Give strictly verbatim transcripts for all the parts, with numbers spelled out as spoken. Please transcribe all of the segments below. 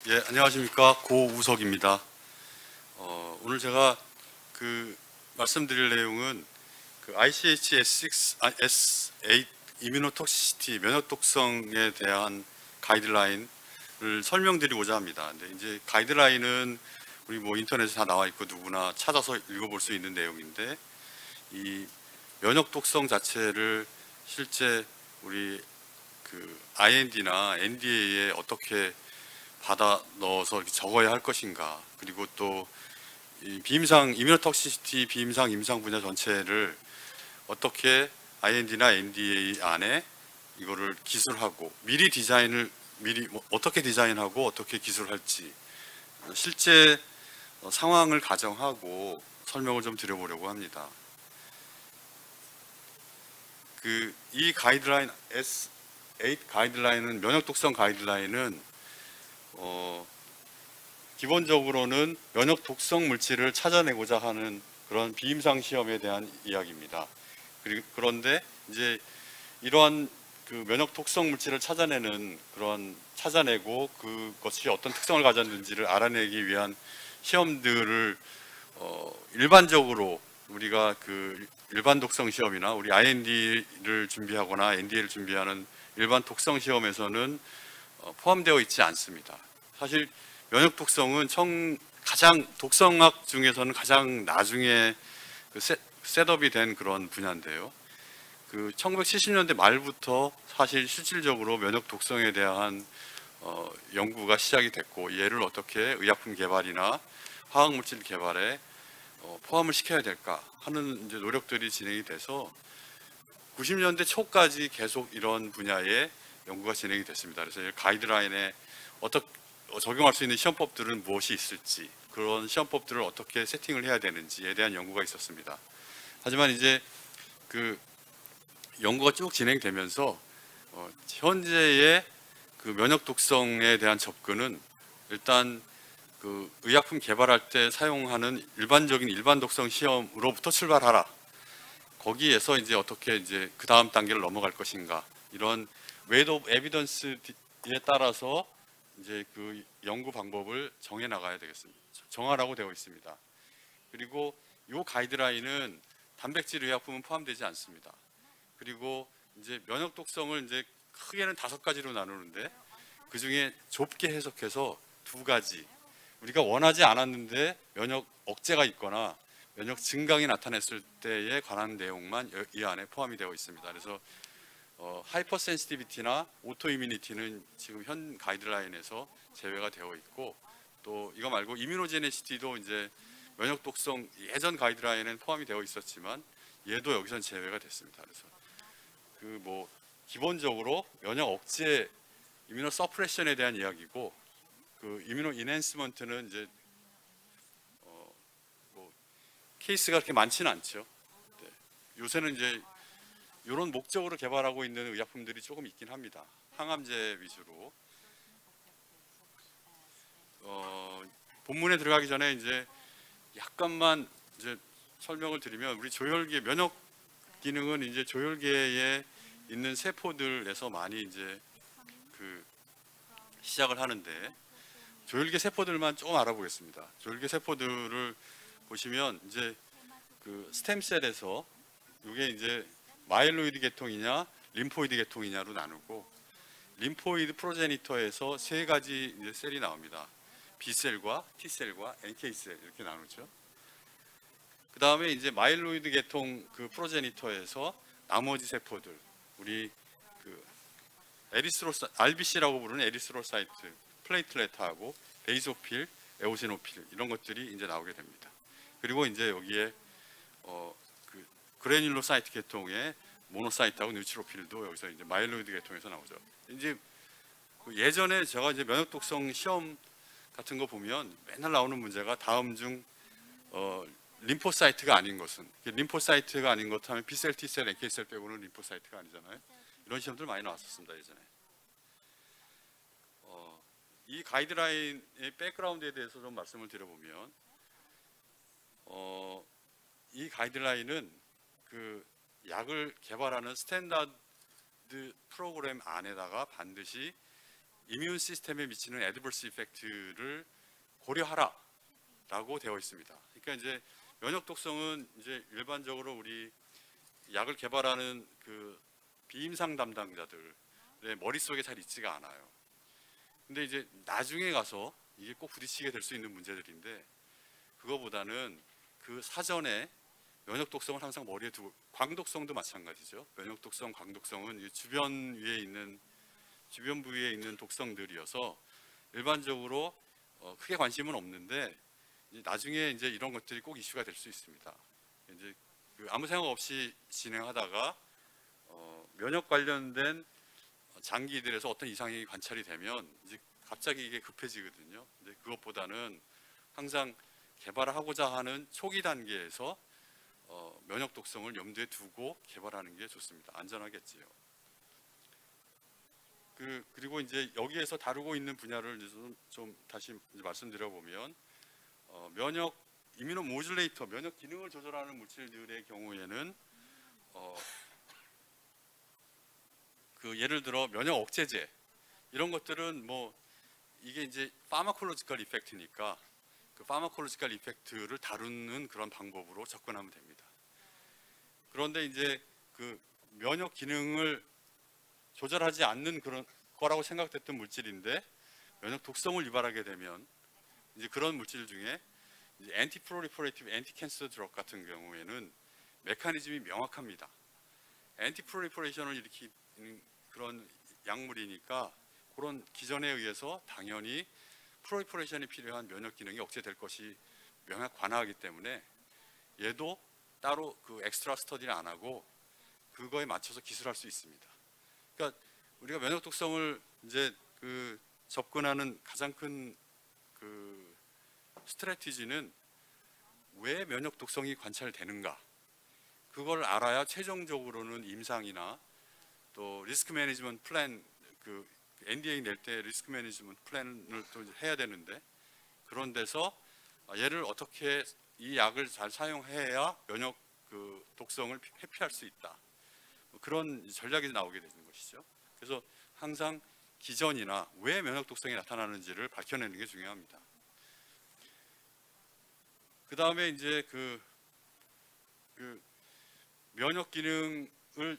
예, 안녕하십니까. 고우석입니다. 어, 오늘 제가 그 말씀드릴 내용은 그 아이씨에이치 에스 에잇 이뮤노톡시시티 면역 독성에 대한 가이드라인을 설명드리고자 합니다. 근데 이제 가이드라인은 우리 뭐 인터넷에 다 나와 있고 누구나 찾아서 읽어볼 수 있는 내용인데, 이 면역 독성 자체를 실제 우리 그 아이엔디나 엔디에이에 어떻게 받아 넣어서 이렇게 적어야 할 것인가, 그리고 또 이 비임상 이뮤노톡시시티 비임상 임상 분야 전체를 어떻게 아이엔디나 엔디에이 안에 이거를 기술하고 미리 디자인을 미리 뭐 어떻게 디자인하고 어떻게 기술할지 실제 상황을 가정하고 설명을 좀 드려보려고 합니다. 그 이 가이드라인 에스 에잇 가이드라인은 면역 독성 가이드라인은 어 기본적으로는 면역 독성 물질을 찾아내고자 하는 그런 비임상 시험에 대한 이야기입니다. 그리고 그런데 이제 이러한 그 면역 독성 물질을 찾아내는 그런 찾아내고 그것이 어떤 특성을 가졌는지를 알아내기 위한 시험들을 어 일반적으로 우리가 그 일반 독성 시험이나 우리 아이엔디를 준비하거나 엔디에이를 준비하는 일반 독성 시험에서는 어 포함되어 있지 않습니다. 사실 면역 독성은 청, 가장 독성학 중에서는 가장 나중에 그 셋, 셋업이 된 그런 분야인데요. 그 천구백칠십 년대 말부터 사실 실질적으로 면역 독성에 대한 어, 연구가 시작이 됐고, 얘를 어떻게 의약품 개발이나 화학물질 개발에 어, 포함을 시켜야 될까 하는 이제 노력들이 진행이 돼서 구십 년대 초까지 계속 이런 분야의 연구가 진행이 됐습니다. 그래서 이 가이드라인에 어떻게 적용할 수 있는 시험법들은 무엇이 있을지, 그런 시험법들을 어떻게 세팅을 해야 되는지에 대한 연구가 있었습니다. 하지만 이제 그 연구가 쭉 진행되면서 어, 현재의 그 면역 독성에 대한 접근은 일단 그 의약품 개발할 때 사용하는 일반적인 일반 독성 시험으로부터 출발하라. 거기에서 이제 어떻게 이제 그 다음 단계를 넘어갈 것인가, 이런 웨이트 오브 에비던스에 따라서 이제 그 연구 방법을 정해 나가야 되겠습니다. 정하라고 되어 있습니다. 그리고 이 가이드라인은 단백질 의약품은 포함되지 않습니다. 그리고 이제 면역 독성을 이제 크게는 다섯 가지로 나누는데, 그 중에 좁게 해석해서 두 가지, 우리가 원하지 않았는데 면역 억제가 있거나 면역 증강이 나타났을 때에 관한 내용만 이 안에 포함이 되어 있습니다. 그래서 어, 하이퍼 센시티비티나 오토 이뮤니티는 지금 현 가이드라인에서 제외가 되어 있고, 또 이거 말고 이뮤노제네시티도 이제 면역 독성 예전 가이드라인엔 포함이 되어 있었지만 얘도 여기선 제외가 됐습니다. 그래서 그 뭐 기본적으로 면역 억제 이뮤노 서프레션에 대한 이야기고, 그 이뮤노 인핸스먼트는 이제 어, 뭐 케이스가 그렇게 많지는 않죠. 네. 요새는 이제 이런 목적으로 개발하고 있는 의약품들이 조금 있긴 합니다. 항암제 위주로. 어, 본문에 들어가기 전에 이제 약간만 이제 설명을 드리면, 우리 조혈계 면역 기능은 이제 조혈계에 있는 세포들에서 많이 이제 그 시작을 하는데, 조혈계 세포들만 조금 알아보겠습니다. 조혈계 세포들을 보시면 이제 그 스템셀에서 이게 이제 마일로이드 계통이냐 림포이드 계통이냐로 나누고, 림포이드 프로제니터에서 세 가지 이제 셀이 나옵니다. B셀과 T셀과 엔케이셀 이렇게 나누죠. 그 다음에 이제 마일로이드 계통 그 프로제니터에서 나머지 세포들, 우리 그 에리스로사 알비씨라고 부르는 에리스로사이트, 플레이틀레트하고 베이소필, 에오시노필 이런 것들이 이제 나오게 됩니다. 그리고 이제 여기에 어 그 그래뉼로사이트 계통의 모노사이트하고 뉴트로필도 여기서 이제 마일로이드 계통에서 나오죠. 이제 그 예전에 제가 이제 면역 독성 시험 같은 거 보면 맨날 나오는 문제가 다음 중 어, 림포사이트가 아닌 것은, 림포사이트가 아닌 것 하면 B셀, T셀, 엔케이셀 빼고는 림포사이트가 아니잖아요. 이런 시험들 많이 나왔었습니다 예전에. 어, 이 가이드라인의 백그라운드에 대해서 좀 말씀을 드려보면, 어, 이 가이드라인은 그 약을 개발하는 스탠다드 프로그램 안에다가 반드시 이뮨 시스템에 미치는 애드버스 이펙트를 고려하라라고 되어 있습니다. 그러니까 이제 면역 독성은 이제 일반적으로 우리 약을 개발하는 그 비임상 담당자들의 머릿속에 잘 있지가 않아요. 근데 이제 나중에 가서 이게 꼭 부딪히게 될 수 있는 문제들인데, 그거보다는 그 사전에 면역 독성을 항상 머리에 두고, 광독성도 마찬가지죠. 면역 독성, 광독성은 주변 위에 있는 주변 부위에 있는 독성들이어서 일반적으로 어, 크게 관심은 없는데, 이제 나중에 이제 이런 것들이 꼭 이슈가 될 수 있습니다. 이제 그 아무 생각 없이 진행하다가 어, 면역 관련된 장기들에서 어떤 이상이 관찰이 되면 이제 갑자기 이게 급해지거든요. 근데 그것보다는 항상 개발하고자 하는 초기 단계에서 어, 면역 독성을 염두에 두고 개발하는 게 좋습니다. 안전하겠지요. 그, 그리고 이제 여기에서 다루고 있는 분야를 좀, 좀 다시 이제 말씀드려 보면, 어, 면역 이뮤노 모듈레이터, 면역 기능을 조절하는 물질들의 경우에는 어, 그 예를 들어 면역 억제제 이런 것들은 뭐 이게 이제 파마콜로지컬 이펙트니까 그 파마콜로지컬 이펙트를 다루는 그런 방법으로 접근하면 됩니다. 그런데 이제 그 면역 기능을 조절하지 않는 그런 거라고 생각됐던 물질인데 면역 독성을 유발하게 되면 이제 그런 물질 중에 이제 엔티 프로리퍼레이티브 엔티 캔서 드럭 같은 경우에는 메커니즘이 명확합니다. 엔티 프로리퍼레이션을 일으키는 그런 약물이니까 그런 기전에 의해서 당연히 프로리퍼레이션이 필요한 면역 기능이 억제될 것이 명확 관하하기 때문에 얘도 따로 그 엑스트라 스터디를 안 하고 그거에 맞춰서 기술할 수 있습니다. 그러니까 우리가 면역 독성을 이제 그 접근하는 가장 큰 그 스트래티지는 왜 면역 독성이 관찰되는가, 그걸 알아야 최종적으로는 임상이나 또 리스크 매니지먼트 플랜, 그 엔디에이 낼 때 리스크 매니지먼트 플랜을 또 해야 되는데, 그런 데서 얘를 어떻게 이 약을 잘 사용해야 면역 그 독성을 회피할 수 있다, 그런 전략이 나오게 되는 것이죠. 그래서 항상 기전이나 왜 면역 독성이 나타나는지를 밝혀내는 게 중요합니다. 그 다음에 이제 그, 그 면역 기능을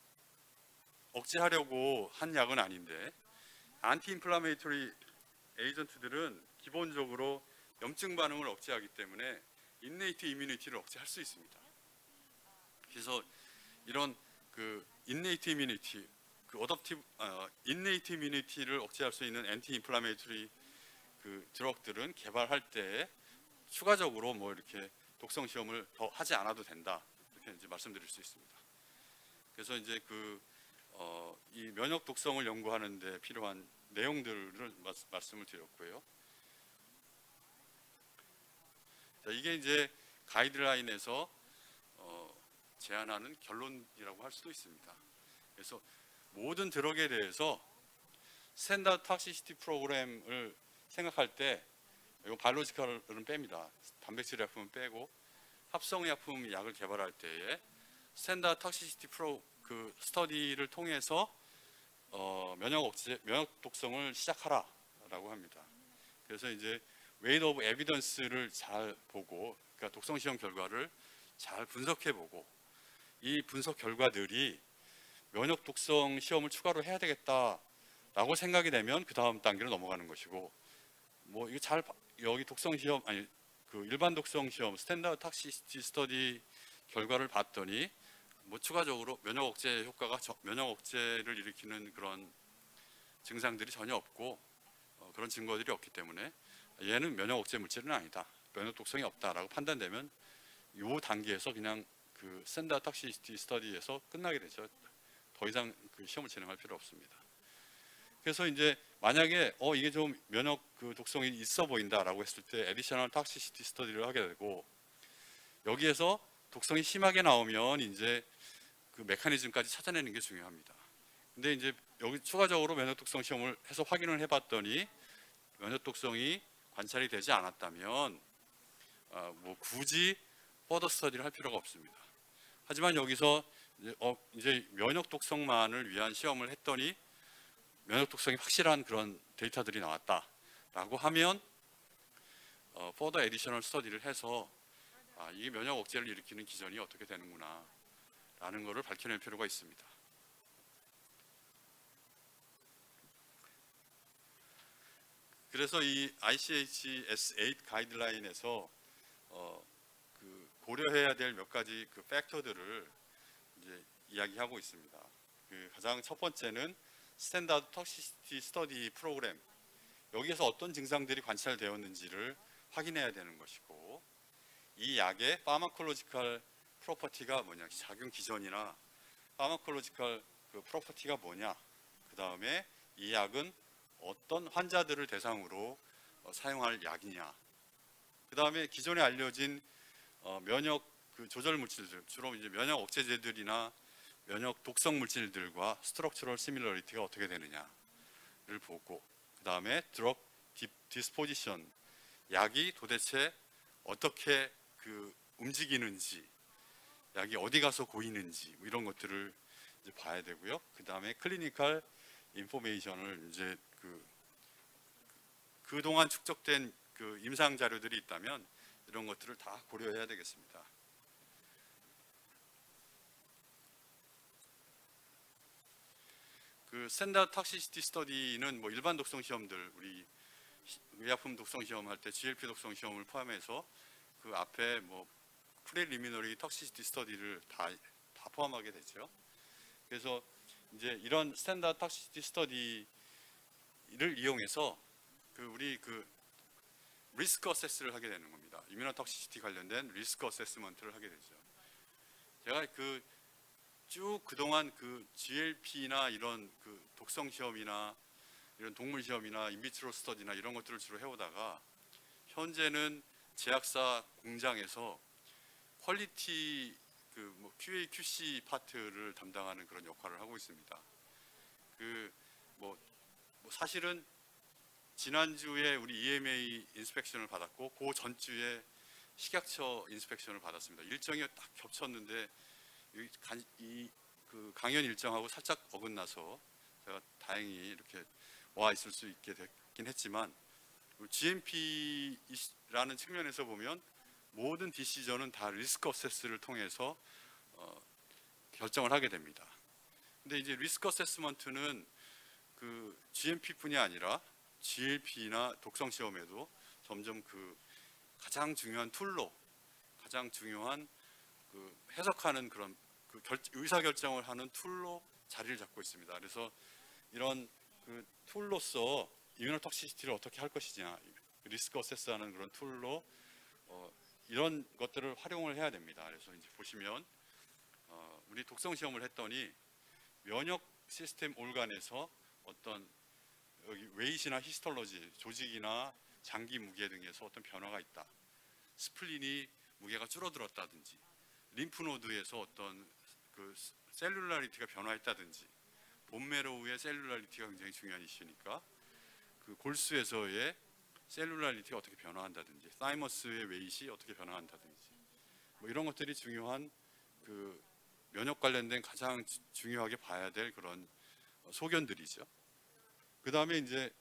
억제하려고 한 약은 아닌데, 안티 인플라메이터리 에이전트들은 기본적으로 염증 반응을 억제하기 때문에 인네이트 이뮤니티를 억제할 수 있습니다. 그래서 이런 그 인네이트 이뮤니티, 그 어댑티브 어, 인네이트 이뮤니티를 억제할 수 있는 엔티 인플라메이터리 그 드럭들은 개발할 때 추가적으로 뭐 이렇게 독성 시험을 더 하지 않아도 된다, 이렇게 이제 말씀드릴 수 있습니다. 그래서 이제 그 어, 이 면역 독성을 연구하는 데 필요한 내용들을 마, 말씀을 드렸고요. 자, 이게 이제 가이드라인에서 어, 제안하는 결론이라고 할 수도 있습니다. 그래서 모든 드럭에 대해서 스탠다드 톡시시티 프로그램을 생각할 때 이거 바이오로지컬은 뺍니다. 단백질 약품은 빼고 합성 약품 약을 개발할 때에 스탠다드 톡시시티 프로 그 스터디를 통해서 어, 면역 억제, 면역 독성을 시작하라라고 합니다. 그래서 이제 웨이트 오브 에비던스를 잘 보고, 그러니까 독성 시험 결과를 잘 분석해 보고, 이 분석 결과들이 면역 독성 시험을 추가로 해야 되겠다라고 생각이 되면 그 다음 단계로 넘어가는 것이고, 뭐 이거 잘 여기 독성 시험 아니 그 일반 독성 시험 스탠다드 톡시시티 스터디 결과를 봤더니 뭐 추가적으로 면역 억제 효과가 저, 면역 억제를 일으키는 그런 증상들이 전혀 없고 어, 그런 증거들이 없기 때문에 얘는 면역 억제 물질은 아니다, 면역 독성이 없다라고 판단되면 이 단계에서 그냥 그 스탠다드 톡시시티 스터디에서 끝나게 되죠. 더 이상 그 시험을 진행할 필요 없습니다. 그래서 이제 만약에 어 이게 좀 면역 그 독성이 있어 보인다라고 했을 때 에디셔널 톡시시티 스터디를 하게 되고, 여기에서 독성이 심하게 나오면 이제 그 메커니즘까지 찾아내는 게 중요합니다. 근데 이제 여기 추가적으로 면역 독성 시험을 해서 확인을 해봤더니 면역 독성이 관찰이 되지 않았다면 어, 뭐 굳이 퍼더 스터디를 할 필요가 없습니다. 하지만 여기서 이제, 어, 이제 면역 독성만을 위한 시험을 했더니 면역 독성이 확실한 그런 데이터들이 나왔다라고 하면 어, further additional study를 해서 아, 이게 면역 억제를 일으키는 기전이 어떻게 되는구나 라는 것을 밝혀낼 필요가 있습니다. 그래서 이 아이씨에이치-에스 에잇 가이드라인에서 어, 그 고려해야 될 몇 가지 그 팩터들을 이제 이야기하고 있습니다. 그 가장 첫 번째는 스탠다드 톡시시티 스터디 프로그램, 여기에서 어떤 증상들이 관찰되었는지를 확인해야 되는 것이고, 이 약의 파마콜로지컬 프로퍼티가 뭐냐, 작용 기전이나 파마콜로지컬 그 프로퍼티가 뭐냐, 그 다음에 이 약은 어떤 환자들을 대상으로 어, 사용할 약이냐, 그 다음에 기존에 알려진 어, 면역 그 조절 물질들, 주로 이제 면역 억제제들이나 면역 독성 물질들과 스트럭처럴 시밀러리티가 어떻게 되느냐를 보고, 그 다음에 드럭 디스포지션, 약이 도대체 어떻게 그 움직이는지, 약이 어디 가서 고이는지 뭐 이런 것들을 이제 봐야 되고요. 그 다음에 클리니컬 인포메이션을 이제 그 그동안 축적된 그 임상 자료들이 있다면 이런 것들을 다 고려해야 되겠습니다. 그 스탠다드 톡시시티 스터디는 뭐 일반 독성 시험들, 우리 의약품 독성 시험 할 때 지엘피 독성 시험을 포함해서 그 앞에 뭐 프리리미너리 톡시시티 스터디를 다, 다 포함하게 되죠. 그래서 이제 이런 스탠다드 톡시시티 스터디를 이용해서 그 우리 그 리스크 어세스를 하게 되는 겁니다. 이뮤노톡시시티 관련된 리스크 어세스먼트를 하게 되죠. 제가 그 쭉 그동안 그 지엘피나 이런 그 독성 시험이나 이런 동물 시험이나 인비트로 스터디나 이런 것들을 주로 해오다가 현재는 제약사 공장에서 퀄리티 그 뭐 큐에이, 큐씨 파트를 담당하는 그런 역할을 하고 있습니다. 그 뭐 뭐 사실은 지난주에 우리 이엠에이 인스펙션을 받았고 그 전주에 식약처 인스펙션을 받았습니다. 일정이 딱 겹쳤는데 이 그 강연 일정하고 살짝 어긋나서 제가 다행히 이렇게 와 있을 수 있게 됐긴 했지만, 지엠피라는 측면에서 보면 모든 디시전은 다 리스크 어세스를 통해서 어, 결정을 하게 됩니다. 근데 이제 리스크 어세스먼트는 그 지엠피뿐이 아니라 지엘피나 독성 시험에도 점점 그 가장 중요한 툴로, 가장 중요한 그 해석하는 그런 그 결, 의사 결정을 하는 툴로 자리를 잡고 있습니다. 그래서 이런 그 툴로서 이뮤노톡시시티를 어떻게 할 것이냐, 리스크 어세스하는 그런 툴로 어, 이런 것들을 활용을 해야 됩니다. 그래서 이제 보시면 어, 우리 독성 시험을 했더니 면역 시스템 올간에서 어떤 여기 웨이트나 히스톨로지, 조직이나 장기 무게 등에서 어떤 변화가 있다. 스플린이 무게가 줄어들었다든지, 림프노드에서 어떤 그 셀룰라리티가 변화했다든지, 본메로우의 셀룰라리티가 굉장히 중요한 이슈니까 그 골수에서의 셀룰라리티가 어떻게 변화한다든지, 사이머스의 웨이트이 어떻게 변화한다든지, 뭐 이런 것들이 중요한 그 면역 관련된 가장 중요하게 봐야 될 그런 소견들이죠. 그 다음에 이제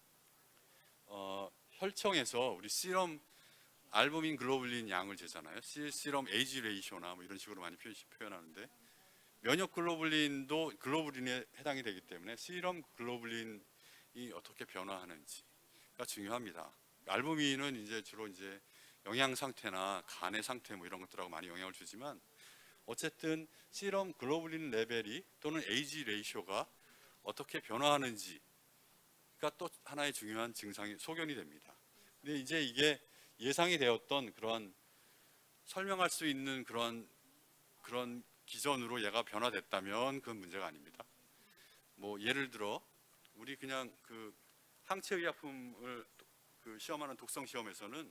어, 혈청에서 우리 시럼 알부민 글로불린 양을 재잖아요. 시럼 에이지 레이쇼나 뭐 이런 식으로 많이 표현하는데, 면역 글로불린도 글로불린에 해당이 되기 때문에 시럼 글로불린이 어떻게 변화하는지가 중요합니다. 알부민은 이제 주로 이제 영양 상태나 간의 상태 뭐 이런 것들하고 많이 영향을 주지만, 어쨌든 시럼 글로불린 레벨이 또는 에이지 레이쇼가 어떻게 변화하는지가 또 하나의 중요한 증상이 소견이 됩니다. 근데 이제 이게 예상이 되었던 그런 설명할 수 있는 그런 그런 기전으로 얘가 변화됐다면 그건 문제가 아닙니다. 뭐 예를 들어 우리 그냥 그 항체 의약품을 그 시험하는 독성 시험에서는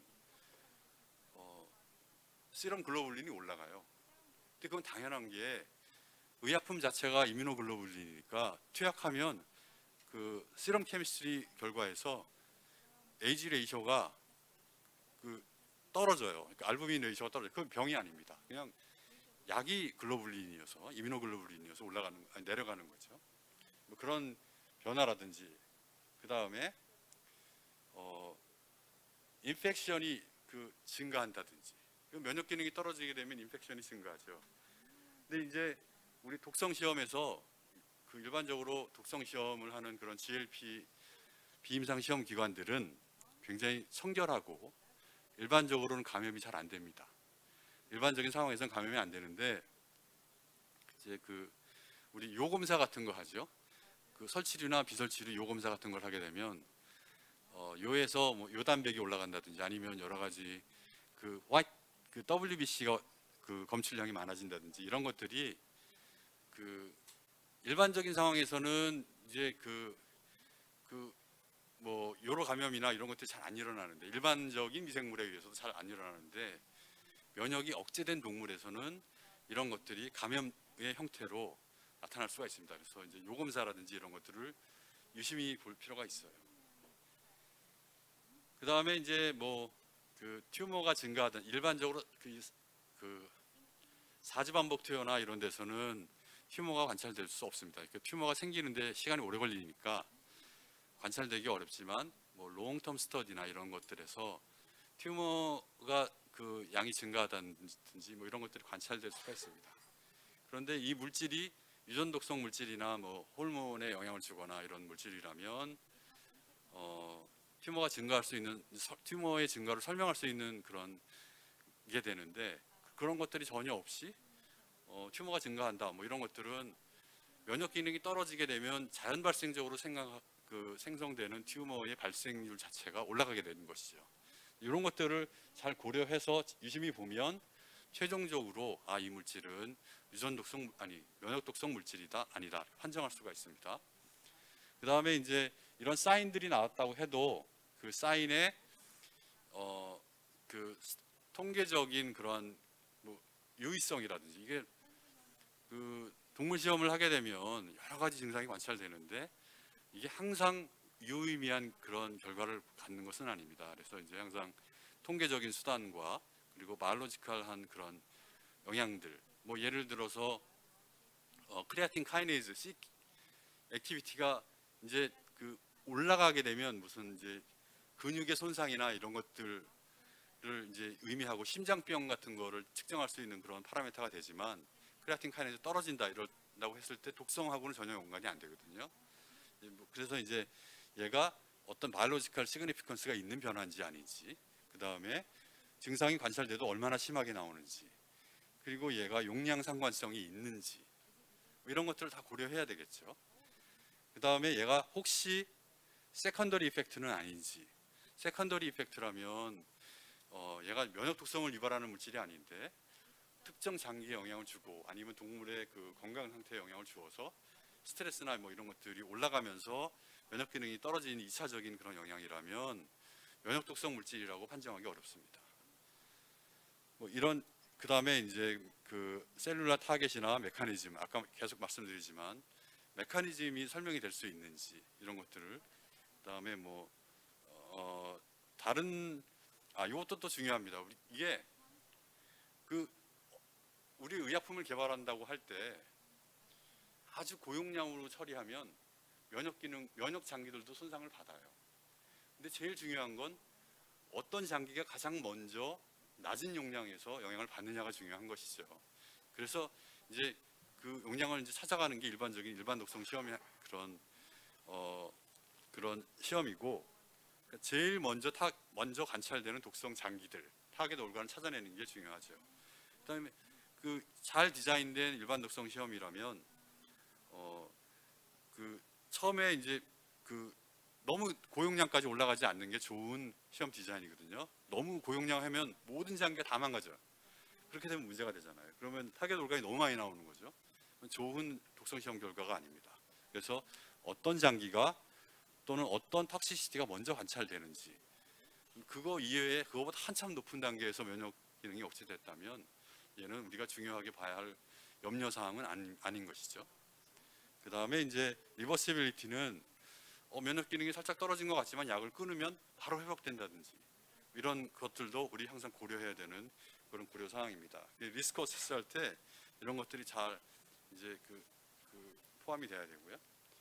어, 시럼 글로불린이 올라가요. 근데 그건 당연한 게 의약품 자체가 이뮤노글로불린이니까 투약하면 그 시럼 케미스트리 결과에서 에이지 레이쇼가 그 떨어져요. 그러니까 알부민 레이쇼가 떨어져요. 그건 병이 아닙니다. 그냥 약이 글로불린이어서 이뮤노글로불린이어서 올라가는 아니, 내려가는 거죠. 뭐 그런 변화라든지 그 다음에 어, 인펙션이 그 증가한다든지, 그 면역 기능이 떨어지게 되면 인펙션이 증가하죠. 근데 이제 우리 독성 시험에서 그 일반적으로 독성 시험을 하는 그런 지엘피 비임상 시험 기관들은 굉장히 청결하고 일반적으로는 감염이 잘 안 됩니다. 일반적인 상황에서는 감염이 안 되는데 이제 그 우리 요검사 같은 거 하죠. 그 설치류나 비설치류 요검사 같은 걸 하게 되면 어, 요에서 뭐 요단백이 올라간다든지 아니면 여러 가지 그 Y 그 더블유비씨가 그 검출량이 많아진다든지 이런 것들이 그 일반적인 상황에서는 이제 그 그 뭐 요로 감염이나 이런 것들이 잘 안 일어나는데, 일반적인 미생물에 의해서도 잘 안 일어나는데 면역이 억제된 동물에서는 이런 것들이 감염의 형태로 나타날 수가 있습니다. 그래서 이제 요검사라든지 이런 것들을 유심히 볼 필요가 있어요. 그 다음에 이제 뭐 그 튜머가 증가하던 일반적으로 그, 그 사지반복 투여나 이런 데서는 튜머가 관찰될 수 없습니다. 그 튜머가 생기는데 시간이 오래 걸리니까 관찰되기 어렵지만 뭐 롱텀 스터디나 이런 것들에서 튜머가 그 양이 증가하다든지 뭐 이런 것들이 관찰될 수가 있습니다. 그런데 이 물질이 유전 독성 물질이나 뭐 호르몬에 영향을 주거나 이런 물질이라면 어, 튜머가 증가할 수 있는, 튜머의 증가를 설명할 수 있는 그런 게 되는데, 그런 것들이 전혀 없이 어, 튜머가 증가한다 뭐 이런 것들은 면역 기능이 떨어지게 되면 자연 발생적으로 생각, 그 생성되는 튜머의 발생률 자체가 올라가게 되는 것이죠. 이런 것들을 잘 고려해서 유심히 보면 최종적으로 아, 이 물질은 유전 독성 아니 면역 독성 물질이다 아니다 판정할 수가 있습니다. 그 다음에 이제 이런 사인들이 나왔다고 해도 그 사인의 어 그 통계적인 그런 뭐 유의성이라든지, 이게 그 동물 시험을 하게 되면 여러 가지 증상이 관찰되는데 이게 항상 유의미한 그런 결과를 갖는 것은 아닙니다. 그래서 이제 항상 통계적인 수단과 그리고 바이올로지컬한 그런 영향들, 뭐 예를 들어서 어, 크레아틴 카이네이즈 C 액티비티가 이제 그 올라가게 되면 무슨 이제 근육의 손상이나 이런 것들을 이제 의미하고 심장병 같은 거를 측정할 수 있는 그런 파라미터가 되지만, 크레아틴 카이네이즈 떨어진다 이런다고 했을 때 독성하고는 전혀 연관이 안 되거든요. 그래서 이제 얘가 어떤 바이올로지컬 시그니피컨스가 있는 변화인지 아닌지, 그 다음에 증상이 관찰돼도 얼마나 심하게 나오는지, 그리고 얘가 용량 상관성이 있는지 이런 것들을 다 고려해야 되겠죠. 그 다음에 얘가 혹시 세컨더리 이펙트는 아닌지, 세컨더리 이펙트라면 어, 얘가 면역 독성을 유발하는 물질이 아닌데 특정 장기에 영향을 주고 아니면 동물의 그 건강 상태에 영향을 주어서 스트레스나 뭐 이런 것들이 올라가면서 면역 기능이 떨어지는 이차적인 그런 영향이라면 면역 독성 물질이라고 판정하기 어렵습니다. 뭐 이런, 그 다음에 이제 그 셀룰라 타겟이나 메커니즘, 아까 계속 말씀드리지만 메커니즘이 설명이 될 수 있는지 이런 것들을, 그 다음에 뭐 어, 다른 아 이것도 또 중요합니다. 우리 이게 그 우리 의약품을 개발한다고 할 때 아주 고용량으로 처리하면 면역 기능, 면역 장기들도 손상을 받아요. 근데 제일 중요한 건 어떤 장기가 가장 먼저 낮은 용량에서 영향을 받느냐가 중요한 것이죠. 그래서 이제 그 용량을 이제 찾아가는 게 일반적인 일반 독성 시험의 그런 어 그런 시험이고, 그러니까 제일 먼저 타, 먼저 관찰되는 독성 장기들, 타겟 올간을 찾아내는 게 중요하죠. 그다음에 그 잘 디자인된 일반 독성 시험이라면 어 그 처음에 이제 그 너무 고용량까지 올라가지 않는 게 좋은 시험 디자인이거든요. 너무 고용량 하면 모든 장기가 다 망가져요. 그렇게 되면 문제가 되잖아요. 그러면 타겟 올간이 너무 많이 나오는 거죠. 좋은 독성 시험 결과가 아닙니다. 그래서 어떤 장기가 또는 어떤 톡시시티가 먼저 관찰되는지, 그거 이외에 그거보다 한참 높은 단계에서 면역 기능이 억제됐다면 얘는 우리가 중요하게 봐야 할 염려 사항은 아닌, 아닌 것이죠. 그 다음에 이제 리버시빌리티는 어, 면역 기능이 살짝 떨어진 것 같지만 약을 끊으면 바로 회복된다든지 이런 것들도 우리 항상 고려해야 되는 그런 고려 사항입니다. 리스크 어세스 할 때 이런 것들이 잘 이제 그, 그 포함이 돼야 되고요.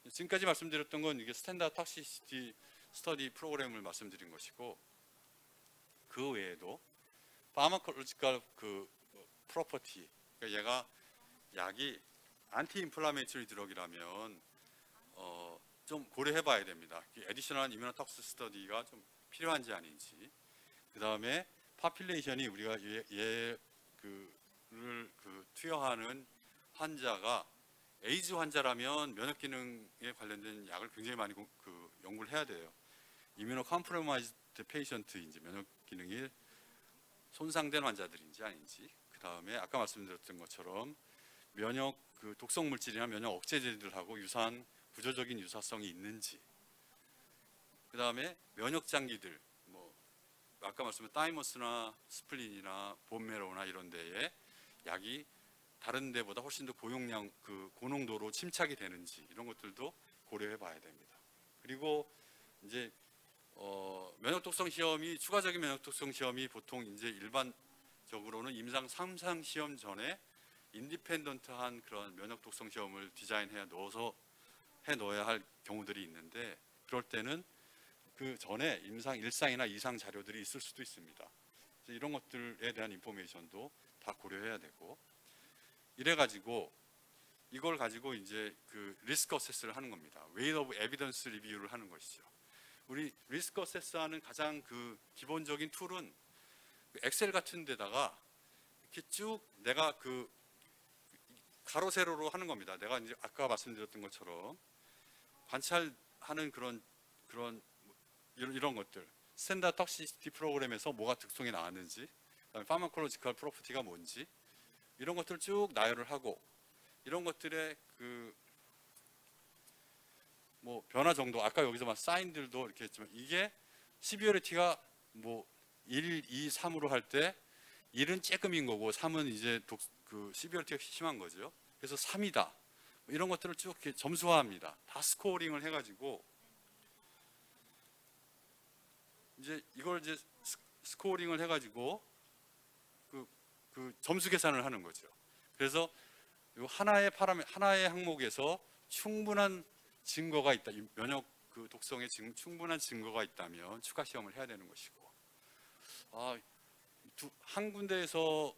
지금까지 말씀드렸던 건 이게 스탠다드 톡시시티 스터디 프로그램을 말씀드린 것이고, 그 외에도 파마콜로지컬 그 프로퍼티, 그러니까 얘가 약이 안티 인플라메이터리 드럭이라면 어, 좀 고려해 봐야 됩니다. 에디셔널 이뮤노톡스 스터디가 좀 필요한지 아닌지. 그 다음에 파퓰레이션이 우리가 얘, 얘 그를 그 투여하는 환자가 에이즈 환자라면 면역 기능에 관련된 약을 굉장히 많이 고, 그 연구를 해야 돼요. 이뮤노 컴프로마이즈드 페이션트인지 면역 기능이 손상된 환자들인지 아닌지. 그 다음에 아까 말씀드렸던 것처럼 면역 그 독성 물질이나 면역 억제제들하고 유사한 구조적인 유사성이 있는지. 그 다음에 면역 장기들, 뭐 아까 말씀드린 타이머스나 스플린이나 본메로나 이런 데에 약이 다른 데보다 훨씬 더 고용량, 그 고농도로 침착이 되는지 이런 것들도 고려해 봐야 됩니다. 그리고 이제 어, 면역 독성 시험이 추가적인 면역 독성 시험이 보통 이제 일반적으로는 임상 삼 상 시험 전에 인디펜던트한 그런 면역 독성 시험을 디자인해 넣어서 해 넣어야 할 경우들이 있는데, 그럴 때는 그 전에 임상 일 상이나 이 상 자료들이 있을 수도 있습니다. 이런 것들에 대한 인포메이션도 다 고려해야 되고, 이래 가지고 이걸 가지고 이제 그 리스크 어세스를 하는 겁니다. 웨이트 오브 에비던스 리뷰를 하는 것이죠. 우리 리스크 어세스하는 가장 그 기본적인 툴은 엑셀 같은 데다가 이렇게 쭉 내가 그 가로 세로로 하는 겁니다. 내가 이제 아까 말씀드렸던 것처럼 관찰하는 그런 그런 이런, 이런 것들, 스탠다드 톡시시티 프로그램에서 뭐가 특성이 나왔는지, 그다음에 파마콜로지컬 프로퍼티가 뭔지 이런 것들을 쭉 나열을 하고, 이런 것들의 그 뭐 변화 정도, 아까 여기서 막 사인들도 이렇게 했지만 이게 시비어리티가 뭐 일, 이, 삼으로 할 때 일은 쬐끔인 거고 삼은 이제 독, 그 시비어리티가 심한 거죠. 그래서 삼이다. 이런 것들을 쭉 이렇게 점수화합니다. 다 스코어링을 해가지고 이제 이걸 이제 스코어링을 해가지고 그, 그 점수 계산을 하는 거죠. 그래서 하나의 파라미 하나의 항목에서 충분한 증거가 있다, 면역 그 독성의 증, 충분한 증거가 있다면 추가 시험을 해야 되는 것이고, 아, 두, 한 군데에서도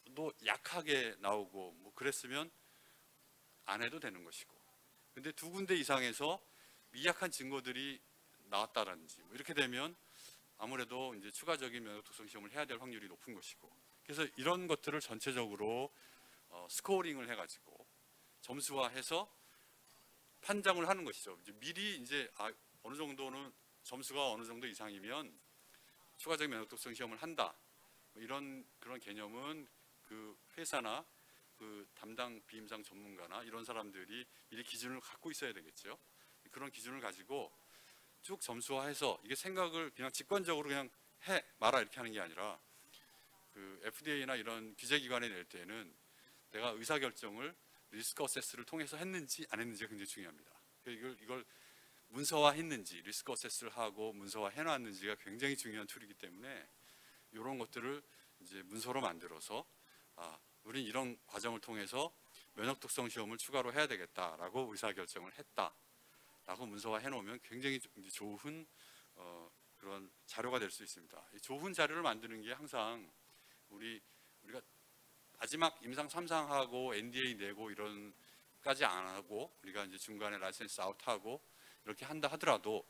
약하게 나오고 뭐 그랬으면 안 해도 되는 것이고, 근데 두 군데 이상에서 미약한 증거들이 나왔다든지 뭐 이렇게 되면 아무래도 이제 추가적인 면역 독성 시험을 해야 될 확률이 높은 것이고, 그래서 이런 것들을 전체적으로 어, 스코어링을 해가지고 점수화해서 판정을 하는 것이죠. 이제 미리 이제 아, 어느 정도는 점수가 어느 정도 이상이면 추가적인 면역 독성 시험을 한다. 뭐 이런 그런 개념은 그 회사나 그 담당 비임상 전문가나 이런 사람들이 미리 기준을 갖고 있어야 되겠죠. 그런 기준을 가지고 쭉 점수화해서 이게 생각을 그냥 직관적으로 그냥 해 마라 이렇게 하는 게 아니라, 그 에프디에이나 이런 규제기관에 낼 때는 내가 의사결정을 리스크 어세스를 통해서 했는지 안 했는지가 굉장히 중요합니다. 이걸, 이걸 문서화했는지, 리스크 어세스를 하고 문서화 해놨는지가 굉장히 중요한 툴이기 때문에 이런 것들을 이제 문서로 만들어서 아, 우린 이런 과정을 통해서 면역 독성 시험을 추가로 해야 되겠다라고 의사결정을 했다라고 문서화 해놓으면 굉장히 좋은 어, 그런 자료가 될 수 있습니다. 이 좋은 자료를 만드는 게 항상 우리 우리가 마지막 임상 삼 상하고 엔디에이 내고 이런까지 안 하고 우리가 이제 중간에 라이센스 아웃하고 이렇게 한다 하더라도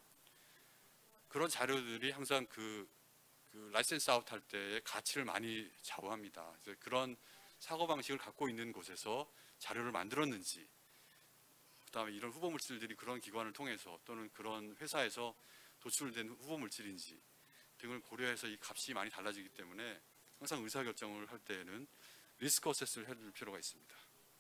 그런 자료들이 항상 그, 그 라이센스 아웃할 때의 가치를 많이 좌우합니다. 그래서 그런 사고 방식을 갖고 있는 곳에서 자료를 만들었는지, 그다음에 이런 후보 물질들이 그런 기관을 통해서 또는 그런 회사에서 도출된 후보 물질인지 등을 고려해서 이 값이 많이 달라지기 때문에 항상 의사결정을 할 때에는 리스크 어세스를 해줄 필요가 있습니다.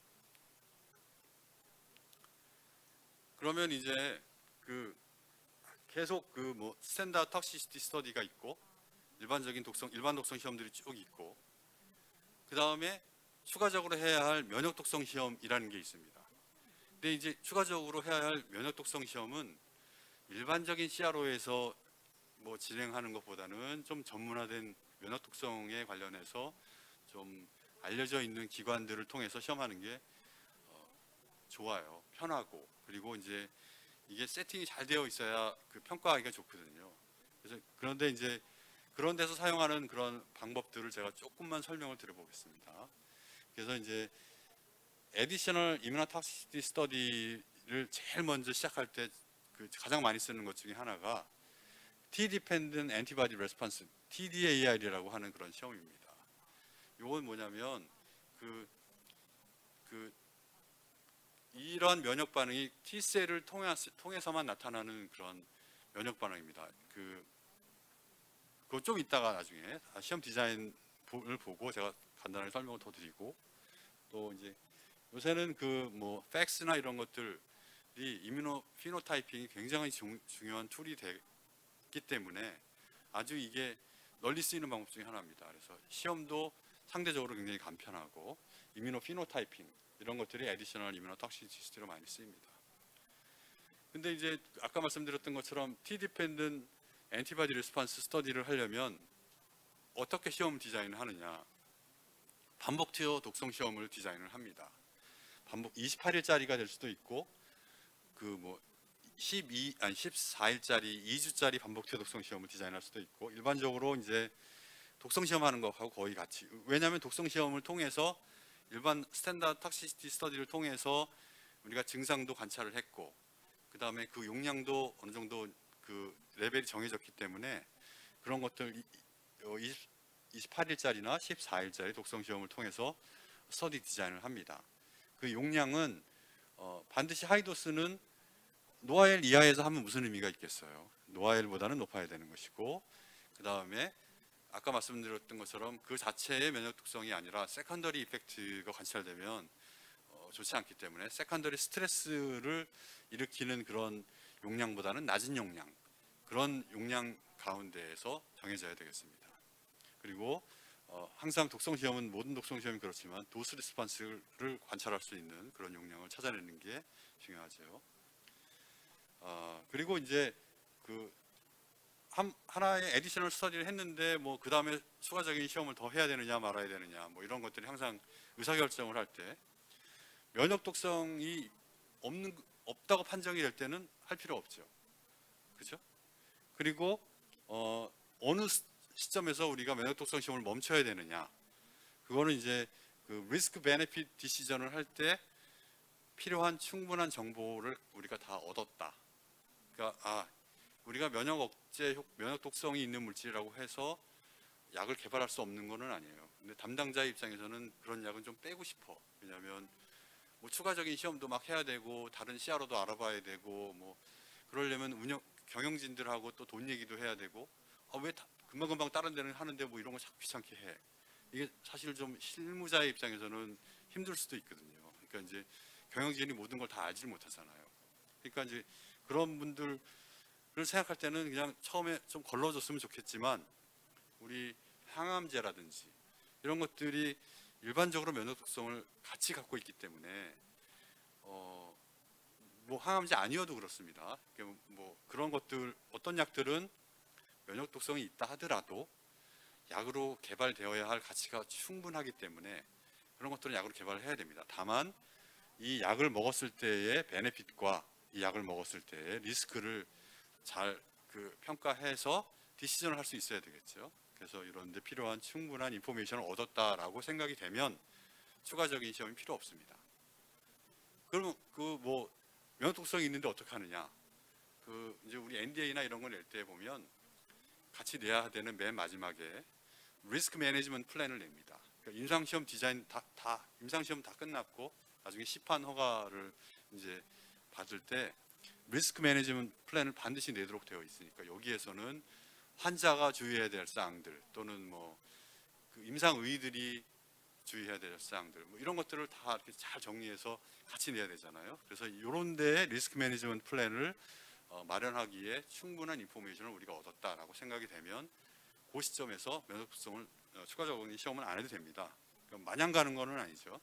그러면 이제 그 계속 그 뭐 스탠다드 톡시시티 스터디가 있고 일반적인 독성 일반 독성 시험들이 쭉 있고, 그 다음에 추가적으로 해야 할 면역 독성 시험이라는 게 있습니다. 근데 이제 추가적으로 해야 할 면역 독성 시험은 일반적인 씨알오에서 뭐 진행하는 것보다는 좀 전문화된 면역 독성에 관련해서 좀 알려져 있는 기관들을 통해서 시험하는 게 어, 좋아요. 편하고. 그리고 이제 이게 세팅이 잘 되어 있어야 그 평가하기가 좋거든요. 그래서 그런데 이제 그런 데서 사용하는 그런 방법들을 제가 조금만 설명을 드려보겠습니다. 그래서 이제 Additional Immunotoxicity Study를 제일 먼저 시작할 때 그 가장 많이 쓰는 것 중에 하나가 T-Dependent Antibody Response, 티디에이알이라고 하는 그런 시험입니다. 이건 뭐냐면 그, 그 이런 면역 반응이 T셀을 통해서만 나타나는 그런 면역 반응입니다. 그 그거 좀 이따가 나중에 시험 디자인을 보고 제가 간단하게 설명을 더 드리고, 또 이제 요새는 그 뭐 팩스나 이런 것들이 이뮤노 피노타이핑이 굉장히 중, 중요한 툴이 됐기 때문에 아주 이게 널리 쓰이는 방법 중에 하나입니다. 그래서 시험도 상대적으로 굉장히 간편하고 이뮤노 피노타이핑 이런 것들이 애디셔널 이뮤노 톡시시티로 많이 쓰입니다. 근데 이제 아까 말씀드렸던 것처럼 T-Dependent Antibody Response 스터디를 하려면 어떻게 시험 디자인을 하느냐, 반복 투여 독성 시험을 디자인을 합니다. 반복 이십팔 일짜리가 될 수도 있고 그 뭐 십이 아니 십사 일짜리 이 주짜리 반복 투여 독성 시험을 디자인할 수도 있고, 일반적으로 이제 독성 시험하는 것하고 거의 같이, 왜냐하면 독성 시험을 통해서 일반 스탠다드 톡시시티 스터디를 통해서 우리가 증상도 관찰을 했고, 그 다음에 그 용량도 어느 정도 그 레벨이 정해졌기 때문에 그런 것들 이십팔 일짜리나 십사 일짜리 독성 시험을 통해서 스터디 디자인을 합니다. 그 용량은 어 반드시 하이도스는 노아엘 이하에서 하면 무슨 의미가 있겠어요. 노아엘보다는 높아야 되는 것이고, 그 다음에 아까 말씀드렸던 것처럼 그 자체의 면역 특성이 아니라 세컨더리 이펙트가 관찰되면 어, 좋지 않기 때문에 세컨더리 스트레스를 일으키는 그런 용량보다는 낮은 용량, 그런 용량 가운데에서 정해져야 되겠습니다. 그리고 어, 항상 독성 시험은, 모든 독성 시험이 그렇지만 도스 리스폰스를 관찰할 수 있는 그런 용량을 찾아내는 게 중요하죠. 어, 그리고 이제 그 한, 하나의 에디셔널 스터디를 했는데 뭐 그 다음에 추가적인 시험을 더 해야 되느냐 말아야 되느냐 뭐 이런 것들이 항상 의사결정을 할 때 면역 독성이 없는 없다고 판정이 될 때는 할 필요 없죠. 그렇죠? 그리고 어, 어느 시점에서 우리가 면역 독성 시험을 멈춰야 되느냐, 그거는 이제 그 리스크 베네핏 디시전을 할 때 필요한 충분한 정보를 우리가 다 얻었다. 그러니까 아 우리가 면역 억제, 면역 독성이 있는 물질이라고 해서 약을 개발할 수 없는 것은 아니에요. 근데 담당자의 입장에서는 그런 약은 좀 빼고 싶어. 왜냐하면 뭐 추가적인 시험도 막 해야 되고 다른 씨알오도 알아봐야 되고 뭐 그러려면 운영 경영진들하고 또 돈 얘기도 해야 되고, 아 왜 금방금방 다른 데는 하는데 뭐 이런 거 자꾸 귀찮게 해. 이게 사실 좀 실무자의 입장에서는 힘들 수도 있거든요. 그러니까 이제 경영진이 모든 걸 다 알지 못하잖아요. 그러니까 이제 그런 분들을 생각할 때는 그냥 처음에 좀 걸러줬으면 좋겠지만, 우리 항암제라든지 이런 것들이 일반적으로 면역 독성을 같이 갖고 있기 때문에 어, 뭐 항암제 아니어도 그렇습니다. 뭐 그런 것들, 어떤 약들은 면역 독성이 있다 하더라도 약으로 개발되어야 할 가치가 충분하기 때문에 그런 것들은 약으로 개발을 해야 됩니다. 다만 이 약을 먹었을 때의 베네핏과 이 약을 먹었을 때의 리스크를 잘 그 평가해서 디시전을 할 수 있어야 되겠죠. 그래서 이런 데 필요한 충분한 인포메이션을 얻었다라고 생각이 되면 추가적인 시험이 필요 없습니다. 그럼 그 뭐 면역 독성이 있는데 어떻게 하느냐? 그 이제 우리 엔디에이나 이런 걸 낼 때 보면 같이 내야 되는 맨 마지막에 리스크 매니지먼트 플랜을 냅니다. 그러니까 임상 시험 디자인 다, 다 임상 시험 다 끝났고 나중에 시판 허가를 이제 받을 때 리스크 매니지먼트 플랜을 반드시 내도록 되어 있으니까 여기에서는 환자가 주의해야 될 사항들 또는 뭐 그 임상의들이 주의해야 될 사항들 뭐 이런 것들을 다 이렇게 잘 정리해서 같이 내야 되잖아요. 그래서 이런 데에 리스크 매니지먼트 플랜을 어, 마련하기에 충분한 인포메이션을 우리가 얻었다라고 생각이 되면 그 시점에서 면역 독성을 어, 추가적인 시험은 안 해도 됩니다. 그러니까 마냥 가는 거는 아니죠.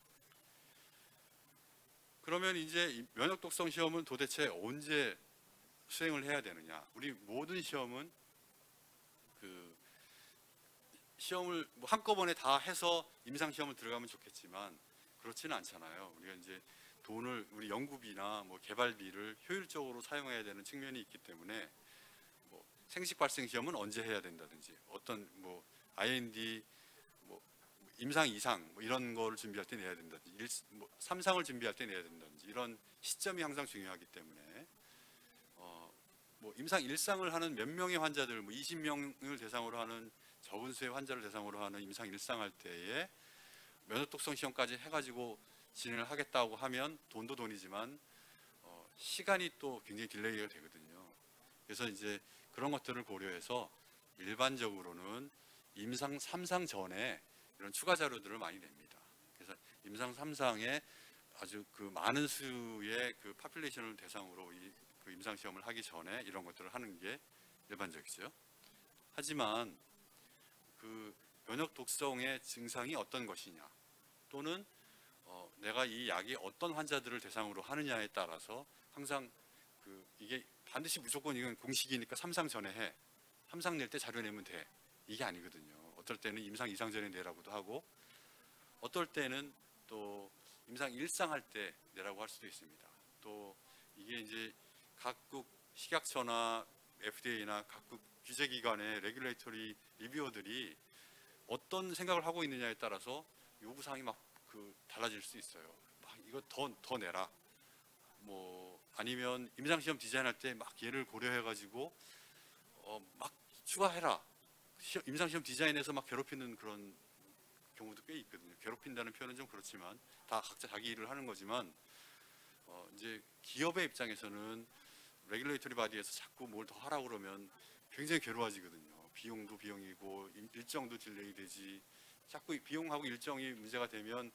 그러면 이제 면역 독성 시험은 도대체 언제 수행을 해야 되느냐? 우리 모든 시험은 그 시험을 뭐 한꺼번에 다 해서 임상 시험을 들어가면 좋겠지만 그렇지는 않잖아요. 우리가 이제 돈을 우리 연구비나 뭐 개발비를 효율적으로 사용해야 되는 측면이 있기 때문에 뭐 생식 발생 시험은 언제 해야 된다든지 어떤 뭐 아이엔디 뭐 임상 이상 뭐 이런 거를 준비할 때 내야 된다든지 일, 뭐 삼상을 준비할 때 내야 된다든지 이런 시점이 항상 중요하기 때문에 어, 뭐 임상 일상을 하는 몇 명의 환자들 뭐 이십 명을 대상으로 하는 적은 수의 환자를 대상으로 하는 임상 일상 할 때에 면역 독성 시험까지 해가지고 진행을 하겠다고 하면 돈도 돈이지만 어, 시간이 또 굉장히 딜레이가 되거든요. 그래서 이제 그런 것들을 고려해서 일반적으로는 임상 삼상 전에 이런 추가 자료들을 많이 냅니다. 그래서 임상 삼상에 아주 그 많은 수의 그 파퓰레이션을 대상으로 이 그 임상 시험을 하기 전에 이런 것들을 하는 게 일반적이죠. 하지만 그 면역 독성의 증상이 어떤 것이냐 또는 어, 내가 이 약이 어떤 환자들을 대상으로 하느냐에 따라서 항상 그 이게 반드시 무조건 이건 공식이니까 삼상 전에 해. 삼상 낼 때 자료 내면 돼. 이게 아니거든요. 어떨 때는 임상 이상 전에 내라고도 하고 어떨 때는 또 임상 일상 할 때 내라고 할 수도 있습니다. 또 이게 이제 각국 식약처나 에프디에이나 각국 규제기관의 레귤레이터리 리뷰어들이 어떤 생각을 하고 있느냐에 따라서 요구사항이 막 그 달라질 수 있어요. 막 이거 더, 더 내라. 뭐 아니면 임상시험 디자인할 때 막 얘를 고려해가지고 어, 막 추가해라. 시험, 임상시험 디자인에서 막 괴롭히는 그런 경우도 꽤 있거든요. 괴롭힌다는 표현은 좀 그렇지만 다 각자 자기 일을 하는 거지만 어, 이제 기업의 입장에서는 레귤레이터리 바디에서 자꾸 뭘 더 하라고 그러면 굉장히 괴로워지거든요. 비용도 비용이고 일정도 딜레이 되지. 자꾸 비용하고 일정이 문제가 되면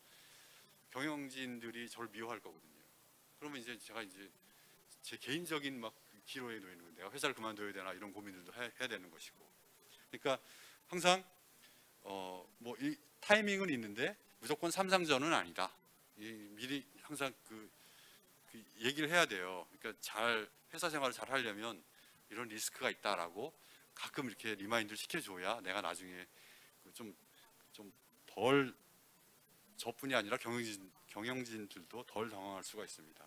경영진들이 저를 미워할 거거든요. 그러면 이제 제가 이제 제 개인적인 막 기로에 놓이는 거예요. 내가 회사를 그만둬야 되나 이런 고민들도 해, 해야 되는 것이고. 그러니까 항상 어 뭐 이 타이밍은 있는데 무조건 삼상전은 아니다. 이 미리 항상 그, 그 얘기를 해야 돼요. 그러니까 잘 회사 생활을 잘 하려면 이런 리스크가 있다라고 가끔 이렇게 리마인드를 시켜줘야 내가 나중에 좀 좀 덜 저뿐이 아니라 경영진 경영진들도 덜 당황할 수가 있습니다.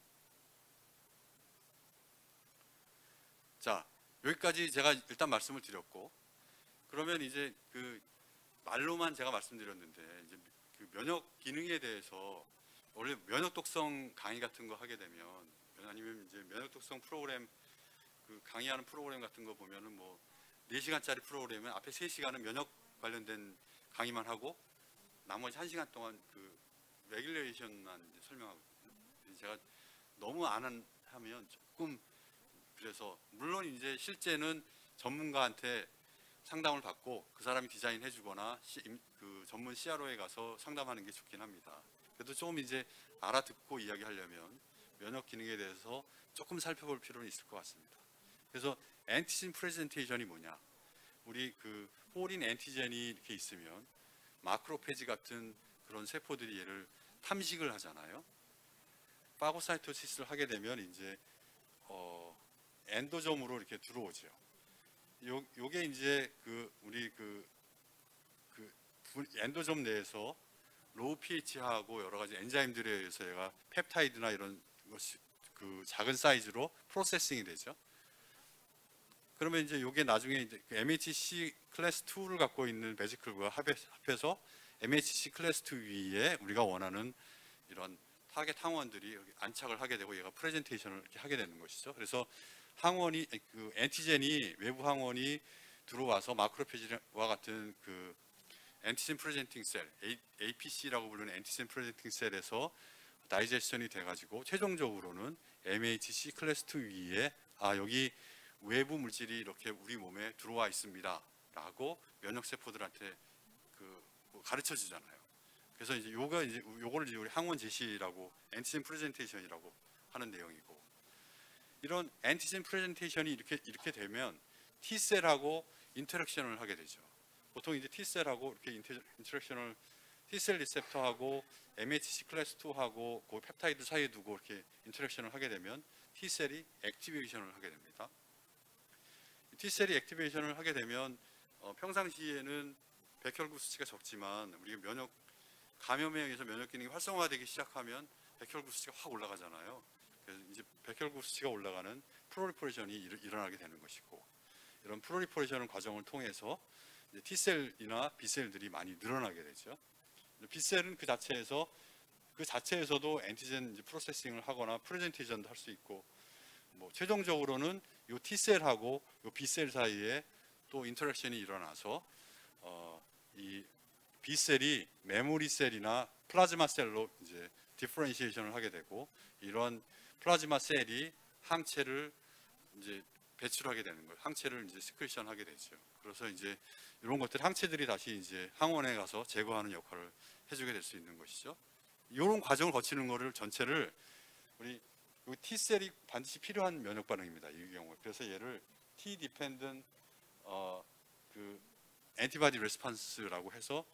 자, 여기까지 제가 일단 말씀을 드렸고, 그러면 이제 그 말로만 제가 말씀드렸는데 이제 그 면역 기능에 대해서 원래 면역 독성 강의 같은 거 하게 되면 아니면 이제 면역 독성 프로그램 그 강의하는 프로그램 같은 거 보면은 뭐 네 시간짜리 프로그램은 앞에 세 시간은 면역 관련된 강의만 하고 나머지 한 시간 동안 그 레귤레이션만 설명하거든요. 제가 너무 안 하면 조금 그래서 물론 이제 실제는 전문가한테 상담을 받고 그 사람이 디자인해 주거나 그 전문 씨알오에 가서 상담하는 게 좋긴 합니다. 그래도 조금 이제 알아듣고 이야기하려면 면역 기능에 대해서 조금 살펴볼 필요는 있을 것 같습니다. 그래서 엔티젠 프레젠테이션이 뭐냐? 우리 그 포린 엔티젠이 이렇게 있으면 마크로페지 같은 그런 세포들이 얘를 탐식을 하잖아요. 파고사이토시스를 하게 되면 이제 어, 엔도점으로 이렇게 들어오죠. 요 요게 이제 그 우리 그, 그 엔도점 내에서 로우 pH하고 여러 가지 엔자임들에 의해서 얘가 펩타이드나 이런 것이 그 작은 사이즈로 프로세싱이 되죠. 그러면 이제 요게 나중에 이제 그 엠에이치씨 클래스 이를 갖고 있는 베지클과 합해서 엠에이치씨 클래스 이 위에 우리가 원하는 이런 타겟 항원들이 안착을 하게 되고 얘가 프레젠테이션을 이렇게 하게 되는 것이죠. 그래서 항원이 그 엔티젠이 외부 항원이 들어와서 마크로페지와 같은 그 엔티젠 프레젠팅 셀 에이피씨라고 부르는 엔티젠 프레젠팅 셀에서 다이제션이 돼가지고 최종적으로는 엠에이치씨 클래스 이 위에 아 여기 외부 물질이 이렇게 우리 몸에 들어와 있습니다 라고 면역 세포들한테 그 가르쳐 주잖아요. 그래서 이제 요가 이제 요거를 이제 우리 항원 제시라고 엔티젠 프레젠테이션이라고 하는 내용이고, 이런 엔티젠 프레젠테이션이 이렇게 이렇게 되면 T셀하고 인터랙션을 하게 되죠. 보통 이제 T셀하고 이렇게 인터, 인터랙션을 T셀 리셉터하고 엠에이치씨 클래스 이하고 그 펩타이드 사이에 두고 이렇게 인터랙션을 하게 되면 T셀이 액티베이션을 하게 됩니다. T셀이 액티베이션을 하게 되면 어, 평상시에는 백혈구 수치가 적지만 우리가 면역 감염에 의해서 면역 기능이 활성화되기 시작하면 백혈구 수치가 확 올라가잖아요. 그래서 이제 백혈구 수치가 올라가는 프롤리퍼레이션이 일어나게 되는 것이고, 이런 프롤리퍼레이션 과정을 통해서 T셀이나 B셀들이 많이 늘어나게 되죠. B셀은 그 자체에서 그 자체에서도 엔티젠 프로세싱을 하거나 프레젠테이션도 할 수 있고, 뭐 최종적으로는 이 T셀하고 이 B셀 사이에 또 인터랙션이 일어나서 어, 이 B셀이 메모리 셀이나 플라즈마 셀로 이제 디퍼런시에이션을 하게 되고, 이런 플라즈마 셀이 항체를 이제 배출하게 되는 거예요. 항체를 이제 스크리션 하게 되죠. 그래서 이제 이런 것들 항체들이 다시 이제 항원에 가서 제거하는 역할을 해주게 될 수 있는 것이죠. 이런 과정을 거치는 거를 전체를 우리 T셀이 반드시 필요한 면역 반응입니다. 이 경우에. 그래서 얘를 T 디펜던 어, 그 엔티바디 레스폰스라고 해서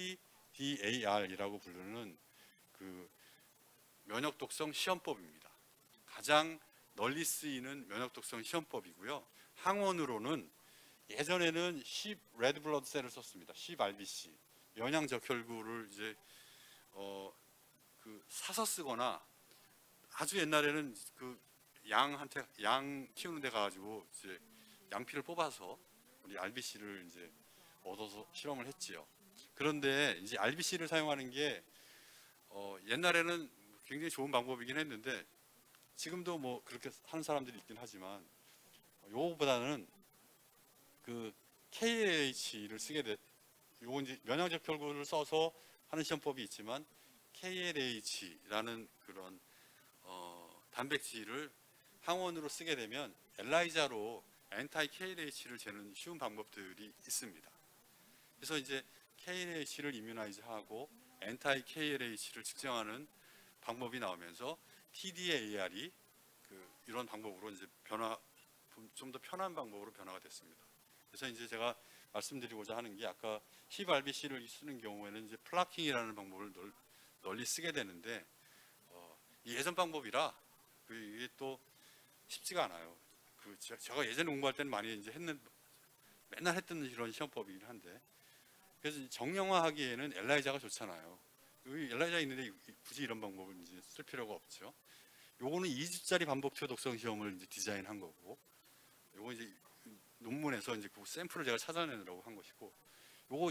티디에이알이라고 부르는 그 면역 독성 시험법입니다. 가장 널리 쓰이는 면역 독성 시험법이고요. 항원으로는 예전에는 십 레드 블러드 셀을 썼습니다. 십 알비씨 영양 적혈구를 이제 어 그 사서 쓰거나, 아주 옛날에는 그 양한테 양 키우는 데 가가지고 이제 양피를 뽑아서 우리 알비씨를 이제 얻어서 실험을 했지요. 그런데 이제 알비씨를 사용하는 게 어 옛날에는 굉장히 좋은 방법이긴 했는데, 지금도 뭐 그렇게 하는 사람들이 있긴 하지만, 요거보다는 그 케이엘에이치를 쓰게 돼. 요건 이제 면역적 혈구를 써서 하는 시험법이 있지만, 케이엘에이치라는 그런 어, 단백질을 항원으로 쓰게 되면 엘라이자로 엔타이 케이엘에이치를 재는 쉬운 방법들이 있습니다. 그래서 이제 케이엘에이치를 이뮤나이즈하고 엔타이 케이엘에이치를 측정하는 방법이 나오면서 티디에이알이 그 이런 방법으로 이제 변화, 좀 더 편한 방법으로 변화가 됐습니다. 그래서 이제 제가 말씀드리고자 하는 게, 아까 십 알비씨를 쓰는 경우에는 이제 플라킹이라는 방법을 널, 널리 쓰게 되는데, 어, 이 예전 방법이라 그 이게 또 쉽지가 않아요. 그 제가 예전에 공부할 때는 많이 이제 했는 맨날 했던 이런 시험법이긴 한데, 그래서 정형화하기에는 엘라이자가 좋잖아요. 여기 엘라이자 있는데 굳이 이런 방법을 이제 쓸 필요가 없죠. 요거는 이 주짜리 반복투여 독성 시험을 이제 디자인한 거고, 요거 이제 논문에서 이제 그 샘플을 제가 찾아내느라고 한 것이고, 요거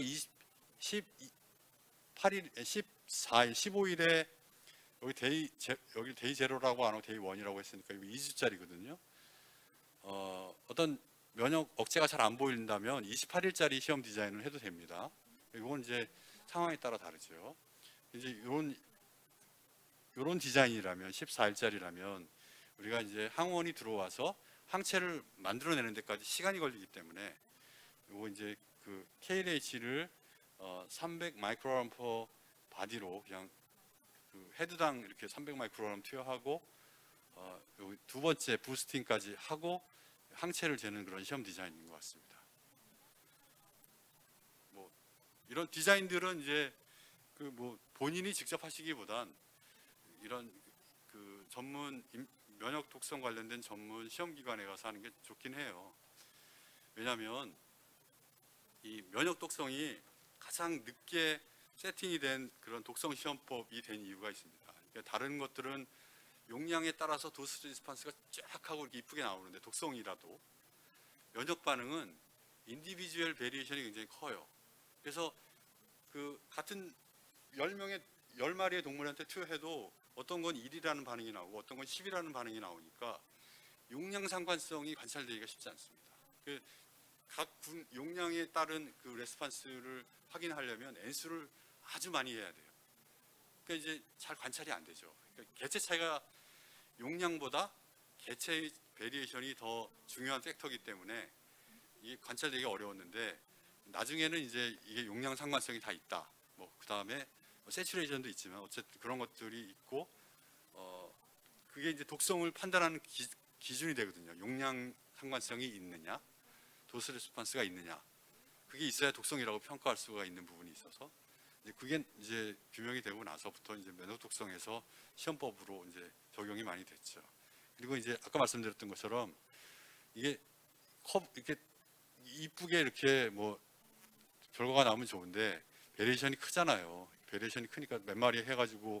십팔 일, 십사 일, 십오 일에 여기 데이 제, 여기 데이 제로라고 안 하고 데이 원이라고 했으니까 이거 이 주짜리거든요. 어, 어떤 면역 억제가 잘 안 보인다면 이십팔 일짜리 시험 디자인을 해도 됩니다. 이건 이제 상황에 따라 다르죠. 이제 이런 이런 디자인이라면 십사 일짜리라면 우리가 이제 항원이 들어와서 항체를 만들어내는 데까지 시간이 걸리기 때문에, 이거 이제 그 케이엘에이치를 어, 삼백 마이크로그램 퍼 바디로 그냥 그 헤드당 이렇게 삼백 마이크로그램 투여하고, 어, 여기 두 번째 부스팅까지 하고 항체를 재는 그런 시험 디자인인 것 같습니다. 뭐 이런 디자인들은 이제 그 뭐 본인이 직접 하시기보단 이런 그 전문 면역 독성 관련된 전문 시험 기관에 가서 하는 게 좋긴 해요. 왜냐하면 이 면역 독성이 가장 늦게 세팅이 된 그런 독성 시험법이 된 이유가 있습니다. 그러니까 다른 것들은 용량에 따라서 도스 리스폰스가 쫙 하고 이렇게 이쁘게 나오는데, 독성이라도 면역 반응은 인디비주얼 베리에이션이 굉장히 커요. 그래서 그 같은 열 명의 열 마리의 동물한테 투여해도 어떤 건 일이라는 반응이 나오고 어떤 건 십이라는 반응이 나오니까 용량 상관성이 관찰되기가 쉽지 않습니다. 그 각 용량에 따른 그 레스폰스를 확인하려면 N수를 아주 많이 해야 돼요. 그러니까 이제 잘 관찰이 안 되죠. 그러니까 개체 차이가 용량보다 개체의 베리에이션이 더 중요한 팩터이기 때문에 이게 관찰되기 어려웠는데, 나중에는 이제 이게 용량 상관성이 다 있다. 뭐 그 다음에 뭐 세츄레이션도 있지만 어쨌든 그런 것들이 있고, 어 그게 이제 독성을 판단하는 기, 기준이 되거든요. 용량 상관성이 있느냐, 도스 레스폰스가 있느냐, 그게 있어야 독성이라고 평가할 수가 있는 부분이 있어서, 이제 그게 이제 규명이 되고 나서부터 이제 면역 독성에서 시험법으로 이제 적용이 많이 됐죠. 그리고 이제 아까 말씀드렸던 것처럼 이게 컵 이렇게 이쁘게 이렇게 뭐 결과가 나오면 좋은데 베리에이션이 크잖아요. 베리에이션이 크니까 몇 마리 해가지고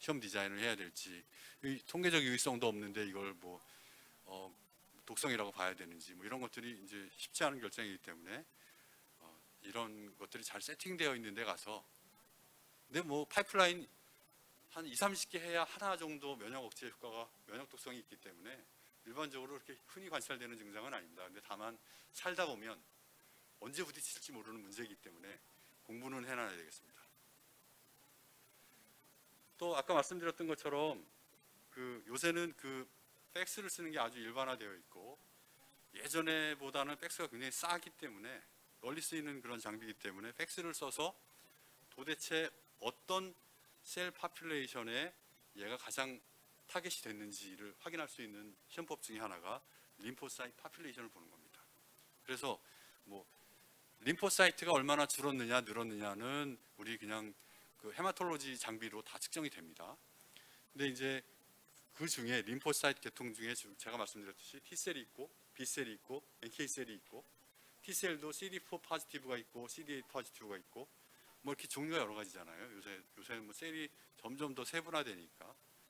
시험 디자인을 해야 될지, 이 통계적 유의성도 없는데 이걸 뭐 어, 독성이라고 봐야 되는지 뭐 이런 것들이 이제 쉽지 않은 결정이기 때문에 어, 이런 것들이 잘 세팅되어 있는 데 가서, 근데 뭐 파이프라인 한 이삼십 개 해야 하나 정도 면역 억제 효과가, 면역 독성이 있기 때문에 일반적으로 그렇게 흔히 관찰되는 증상은 아닙니다. 근데 다만 살다 보면 언제 부딪힐지 모르는 문제이기 때문에 공부는 해놔야 되겠습니다. 또 아까 말씀드렸던 것처럼 그 요새는 그 팩스를 쓰는 게 아주 일반화되어 있고, 예전에보다는 팩스가 굉장히 싸기 때문에, 널리 쓰이는 그런 장비이기 때문에 팩스를 써서 도대체 어떤 셀 파퓰레이션에 얘가 가장 타겟이 됐는지를 확인할 수 있는 시험법 중에 하나가 림포사이트 파퓰레이션을 보는 겁니다. 그래서 뭐 림포사이트가 얼마나 줄었느냐 늘었느냐는 우리 그냥 그 헤마톨로지 장비로 다 측정이 됩니다. 근데 이제 그 중에 림포사이트 계통 중에 제가 말씀드렸듯이 T셀이 있고 B셀이 있고 엔케이셀이 있고, T셀도 씨디 사 포지티브가 있고 씨디 에잇 포지티브가 있고 뭐 이렇게 종류가 여러 가지잖아요. 요새 요새는 뭐 셀이 점점 더 세분화되니까.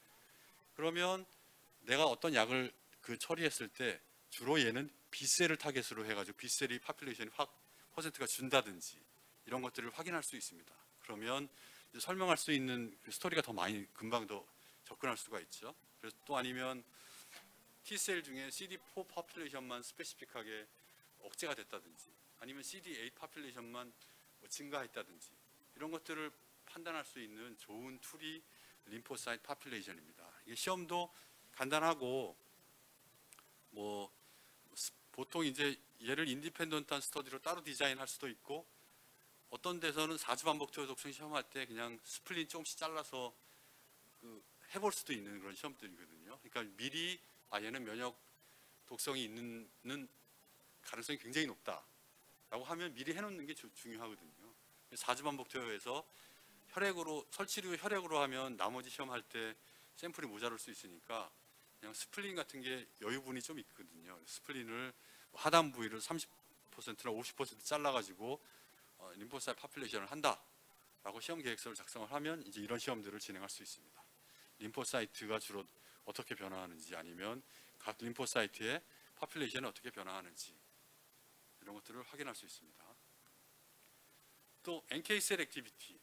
그러면 내가 어떤 약을 그 처리했을 때 주로 얘는 B셀을 타겟으로 해가지고 B셀이 파퓰레이션이 확 퍼센트가 준다든지 이런 것들을 확인할 수 있습니다. 그러면 이제 설명할 수 있는 그 스토리가 더 많이 금방 더 접근할 수가 있죠. 그래서 또 아니면 T셀 중에 씨디 사 파퓰레이션만 스페시픽하게 억제가 됐다든지, 아니면 씨디 에잇 파퓰레이션만 뭐 증가했다든지 이런 것들을 판단할 수 있는 좋은 툴이 림포사이트 파퓰레이션입니다. 이게 시험도 간단하고 뭐 보통 이제 얘를 인디펜던트한 스터디로 따로 디자인할 수도 있고, 어떤 데서는 사 주 반복 투여 독성 시험할 때 그냥 스플린 조금씩 잘라서 그 해볼 수도 있는 그런 시험들이거든요. 그러니까 미리 아 얘는 면역 독성이 있는 가능성이 굉장히 높다라고 하면 미리 해놓는 게 주, 중요하거든요. 사 주 반복 투여에서 혈액으로 설치류 혈액으로 하면 나머지 시험할 때 샘플이 모자랄 수 있으니까 그냥 스플린 같은 게 여유분이 좀 있거든요. 스플린을 하단 부위를 삼십 퍼센트나 오십 퍼센트 잘라가지고 어, 림포사이트 파퓰레이션을 한다라고 시험 계획서를 작성을 하면 이제 이런 시험들을 진행할 수 있습니다. 림포사이트가 주로 어떻게 변화하는지, 아니면 각 림포사이트의 파퓰레이션이 어떻게 변화하는지 이런 것들을 확인할 수 있습니다. 또 엔케이셀 액티비티가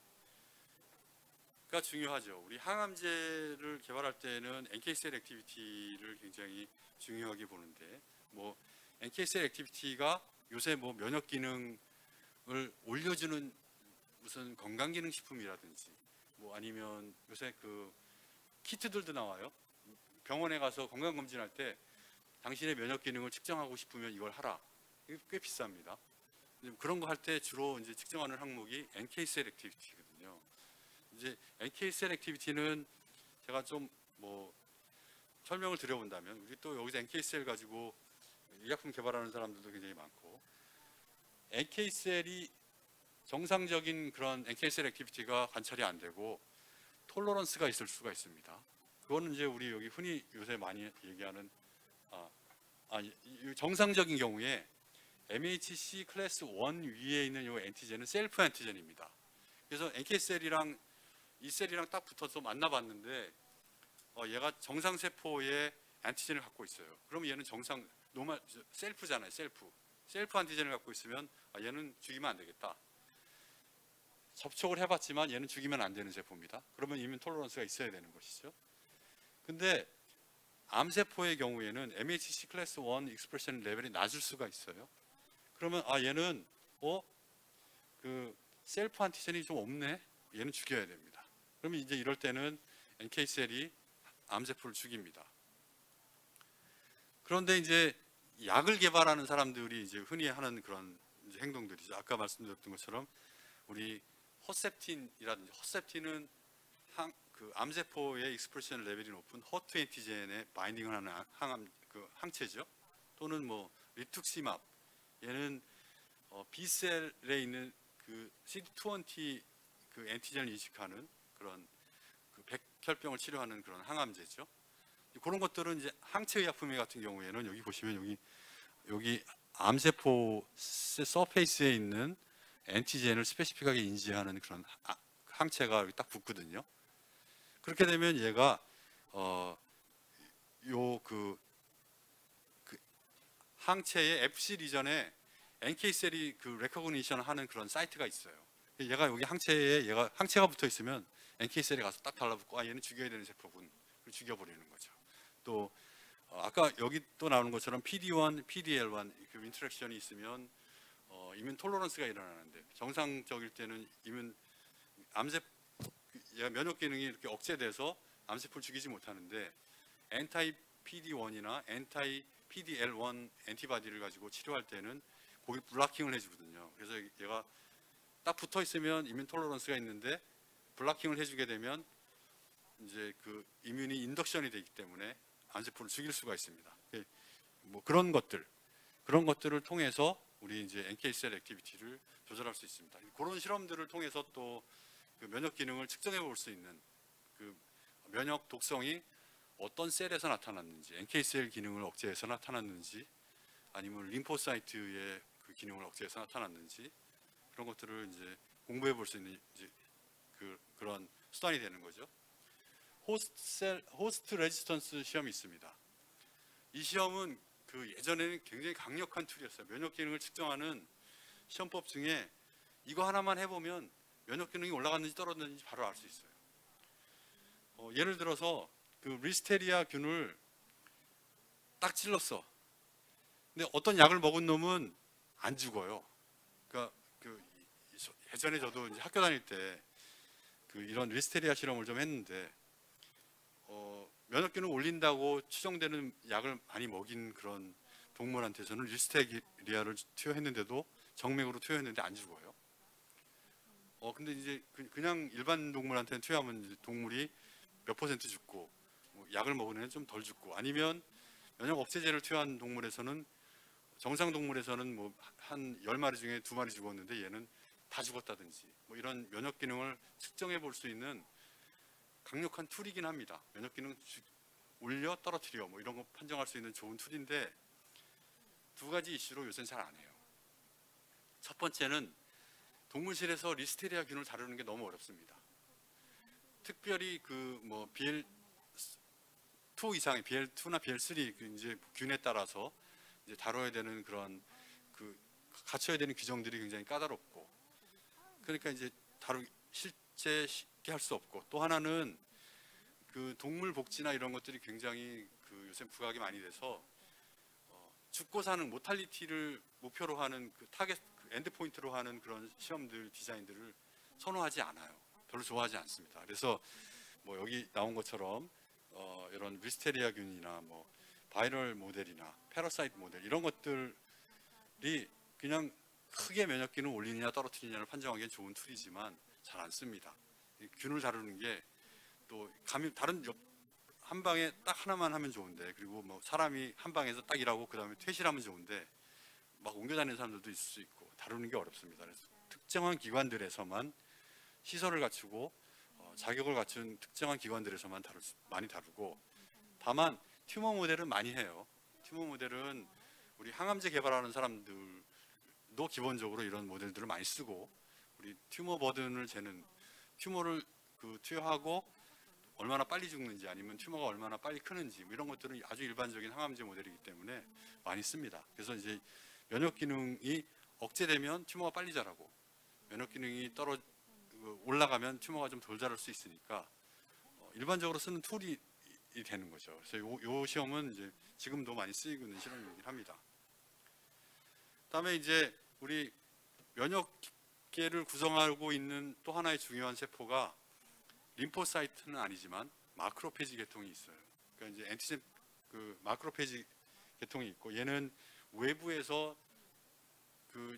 중요하죠. 우리 항암제를 개발할 때는 엔케이셀 액티비티를 굉장히 중요하게 보는데, 뭐 엔케이셀 액티비티가 요새 뭐 면역 기능을 올려주는 무슨 건강기능식품이라든지, 뭐 아니면 요새 그 키트들도 나와요. 병원에 가서 건강검진할 때 당신의 면역 기능을 측정하고 싶으면 이걸 하라. 이게 꽤 비쌉니다. 그런 거 할 때 주로 이제 측정하는 항목이 엔케이셀 액티비티거든요. 이제 엔케이셀 액티비티는 제가 좀 뭐 설명을 드려본다면, 우리 또 여기서 엔케이셀 가지고 의약품 개발하는 사람들도 굉장히 많고, 엔케이셀이 정상적인 그런 엔케이셀 액티비티가 관찰이 안 되고 톨러런스가 있을 수가 있습니다. 그거는 이제 우리 여기 흔히 요새 많이 얘기하는 아, 아, 정상적인 경우에 엠에이치씨 클래스 일 위에 있는 이 엔티젠은 셀프 엔티젠입니다. 그래서 엔케이셀이랑 이 셀이랑 딱 붙어서 만나봤는데 어, 얘가 정상 세포의 엔티젠을 갖고 있어요. 그럼 얘는 정상 노멀 셀프잖아요. 셀프 셀프 안티젠을 갖고 있으면 아, 얘는 죽이면 안 되겠다. 접촉을 해봤지만 얘는 죽이면 안 되는 세포입니다. 그러면 이뮨 톨러런스가 있어야 되는 것이죠. 근데 암세포의 경우에는 엠에이치씨 클래스 일 익스프레션 레벨이 낮을 수가 있어요. 그러면 아 얘는 어? 그 셀프 안티젠이 좀 없네. 얘는 죽여야 됩니다. 그러면 이제 이럴 때는 엔케이셀이 암세포를 죽입니다. 그런데 이제 약을 개발하는 사람들이 이제 흔히 하는 그런 이제 행동들이죠. 아까 말씀드렸던 것처럼 우리 허셉틴이라든지, 허셉틴은 항, 그 암세포의 익스프레션 레벨이 높은 허투 엔티젠에 바인딩을 하는 항암 그 항체죠. 또는 뭐 리투크시맙, 얘는 어, B셀에 있는 그 씨디 이십 그 엔티젠을 인식하는 그런 그 백혈병을 치료하는 그런 항암제죠. 그런 것들은 이제 항체 의약품 같은 경우에는 여기 보시면 여기 여기 암세포 서페이스에 있는 엔티젠을 스페시픽하게 인지하는 그런 항체가 여기 딱 붙거든요. 그렇게 되면 얘가 어, 요 그 그 항체의 에프씨 리전에 엔케이셀이 그 레코그니션 하는 그런 사이트가 있어요. 얘가 여기 항체에 얘가 항체가 붙어 있으면 엔케이셀에 가서 딱 달라붙고 아 얘는 죽여야 되는 세포군. 죽여버리는 거죠. 또 어, 아까 여기 또 나오는 것처럼 피디원, 피디엘원 그 인터랙션이 있으면 어, 이뮨 톨러런스가 일어나는데 정상적일 때는 이뮨 암세 얘가 면역 기능이 이렇게 억제돼서 암세포를 죽이지 못하는데 엔타이 피디원이나 엔타이 피디엘원 엔티바디를 가지고 치료할 때는 거기 블라킹을 해주거든요. 그래서 얘가 딱 붙어 있으면 이뮨 톨러런스가 있는데 블라킹을 해주게 되면 이제 그 이뮨이 인덕션이 되기 때문에 암세포를 죽일 수가 있습니다. 뭐 그런 것들 그런 것들을 통해서 우리 이제 엔케이셀 액티비티를 조절할 수 있습니다. 그런 실험들을 통해서 또 그 면역 기능을 측정해 볼 수 있는 그 면역 독성이 어떤 셀에서 나타났는지, 엔케이셀 기능을 억제해서 나타났는지, 아니면 림포사이트의 그 기능을 억제해서 나타났는지 그런 것들을 이제 공부해 볼 수 있는 이제 그 그런 수단이 되는 거죠. 호스트 셀, 호스트 레지스턴스 시험이 있습니다. 이 시험은 그 예전에는 굉장히 강력한 툴이었어요. 면역 기능을 측정하는 시험법 중에 이거 하나만 해보면 면역 기능이 올라갔는지 떨어졌는지 바로 알 수 있어요. 어, 예를 들어서 그 리스테리아 균을 딱 찔렀어. 근데 어떤 약을 먹은 놈은 안 죽어요. 그러니까 그 예전에 저도 이제 학교 다닐 때 그 이런 리스테리아 실험을 좀 했는데 어, 면역 기능 올린다고 추정되는 약을 많이 먹인 그런 동물한테서는 리스테리아를 투여했는데도 정맥으로 투여했는데 안 죽어요. 어 근데 이제 그, 그냥 일반 동물한테는 투여하면 이제 동물이 몇 퍼센트 죽고 뭐 약을 먹은 애는 좀 덜 죽고 아니면 면역 억제제를 투여한 동물에서는 정상 동물에서는 뭐 한 열 마리 중에 두 마리 죽었는데 얘는 다 죽었다든지 뭐 이런 면역 기능을 측정해 볼 수 있는 강력한 툴이긴 합니다. 면역 기능 올려 떨어뜨려 뭐 이런 거 판정할 수 있는 좋은 툴인데 두 가지 이슈로 요새는 잘 안 해요. 첫 번째는 동물실에서 리스테리아 균을 다루는 게 너무 어렵습니다. 특별히 그 뭐 비엘 투 이상의 비엘 투나 비엘 쓰리 그 이제 균에 따라서 이제 다뤄야 되는 그런 그 갖춰야 되는 규정들이 굉장히 까다롭고 그러니까 이제 다루 실제 쉽게 할 수 없고 또 하나는 그 동물 복지나 이런 것들이 굉장히 그 요새 부각이 많이 돼서 어 죽고 사는 모탈리티를 목표로 하는 그 타겟 그 엔드 포인트로 하는 그런 시험들 디자인들을 선호하지 않아요. 별로 좋아하지 않습니다. 그래서 뭐 여기 나온 것처럼 어 이런 리스테리아균이나 뭐 바이럴 모델이나 패러사이트 모델 이런 것들이 그냥 크게 면역 기능을 올리느냐 떨어뜨리느냐를 판정하기엔 좋은 툴이지만 잘 안 씁니다. 균을 다루는 게 또 감염 다른 옆 한 방에 딱 하나만 하면 좋은데 그리고 뭐 사람이 한 방에서 딱 일하고 그 다음에 퇴실하면 좋은데 막 옮겨 다니는 사람들도 있을 수 있고 다루는 게 어렵습니다. 그래서 특정한 기관들에서만 시설을 갖추고 어, 자격을 갖춘 특정한 기관들에서만 다룰 수, 많이 다루고 다만 튜머 모델은 많이 해요. 튜머 모델은 우리 항암제 개발하는 사람들도 기본적으로 이런 모델들을 많이 쓰고 우리 튜머 버든을 재는 튜머를 그 투여하고 얼마나 빨리 죽는지 아니면 튜머가 얼마나 빨리 크는지 뭐 이런 것들은 아주 일반적인 항암제 모델이기 때문에 많이 씁니다. 그래서 이제 면역 기능이 억제되면 튜머가 빨리 자라고 면역 기능이 떨어 올라가면 튜머가 좀 덜 자랄 수 있으니까 어, 일반적으로 쓰는 툴이 되는 거죠. 그래서 요, 요 시험은 이제 지금도 많이 쓰이고 있는 실험이긴 합니다. 그다음에 이제 우리 면역계를 구성하고 있는 또 하나의 중요한 세포가 림포사이트는 아니지만 마크로페지 계통이 있어요. 그러니까 이제 엔티젠 그 마크로페지 계통이 있고 얘는 외부에서 그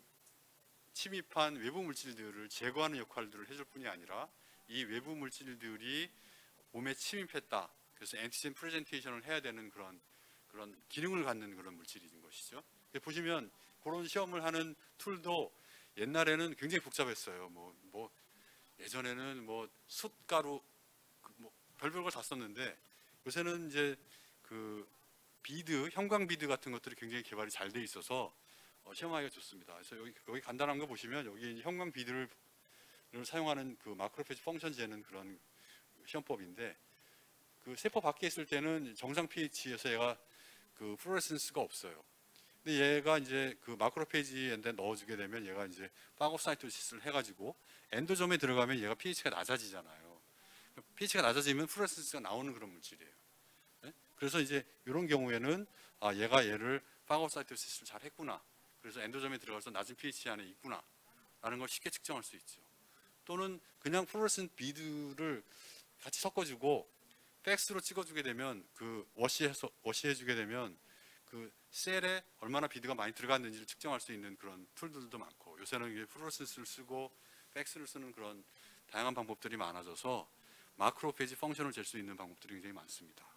침입한 외부 물질들을 제거하는 역할들을 해줄 뿐이 아니라 이 외부 물질들이 몸에 침입했다. 그래서 엔티젠 프레젠테이션을 해야 되는 그런 그런 기능을 갖는 그런 물질인 것이죠. 보시면 그런 시험을 하는 툴도 옛날에는 굉장히 복잡했어요. 뭐, 뭐 예전에는 뭐 숯가루 뭐 별별 걸 다 썼는데 요새는 이제 그 비드, 형광 비드 같은 것들이 굉장히 개발이 잘 돼 있어서 어, 시험하기가 좋습니다. 그래서 여기, 여기 간단한 거 보시면 여기 형광 비드를 사용하는 그 마크로페지 펑션 재는 그런 시험법인데 그 세포 밖에 있을 때는 정상 pH에서 얘가 그 플로레센스가 없어요. 근데 얘가 이제 그 마크로페이지에 넣어주게 되면 얘가 이제 파고사이토시스를 해가지고 엔도점에 들어가면 얘가 pH가 낮아지잖아요. pH가 낮아지면 플로레센스가 나오는 그런 물질이에요. 네? 그래서 이제 이런 경우에는 아 얘가 얘를 파고사이토시스를 잘 했구나. 그래서 엔도점에 들어가서 낮은 pH 안에 있구나 라는 걸 쉽게 측정할 수 있죠. 또는 그냥 플로레센트 비드를 같이 섞어주고 팩스로 찍어주게 되면 그 워시해서 워시해주게 되면 그 셀에 얼마나 비드가 많이 들어갔는지를 측정할 수 있는 그런 툴들도 많고 요새는 이게 플로레센스를 쓰고 팩스를 쓰는 그런 다양한 방법들이 많아져서 마크로페이지 펑션을 잴 수 있는 방법들이 굉장히 많습니다.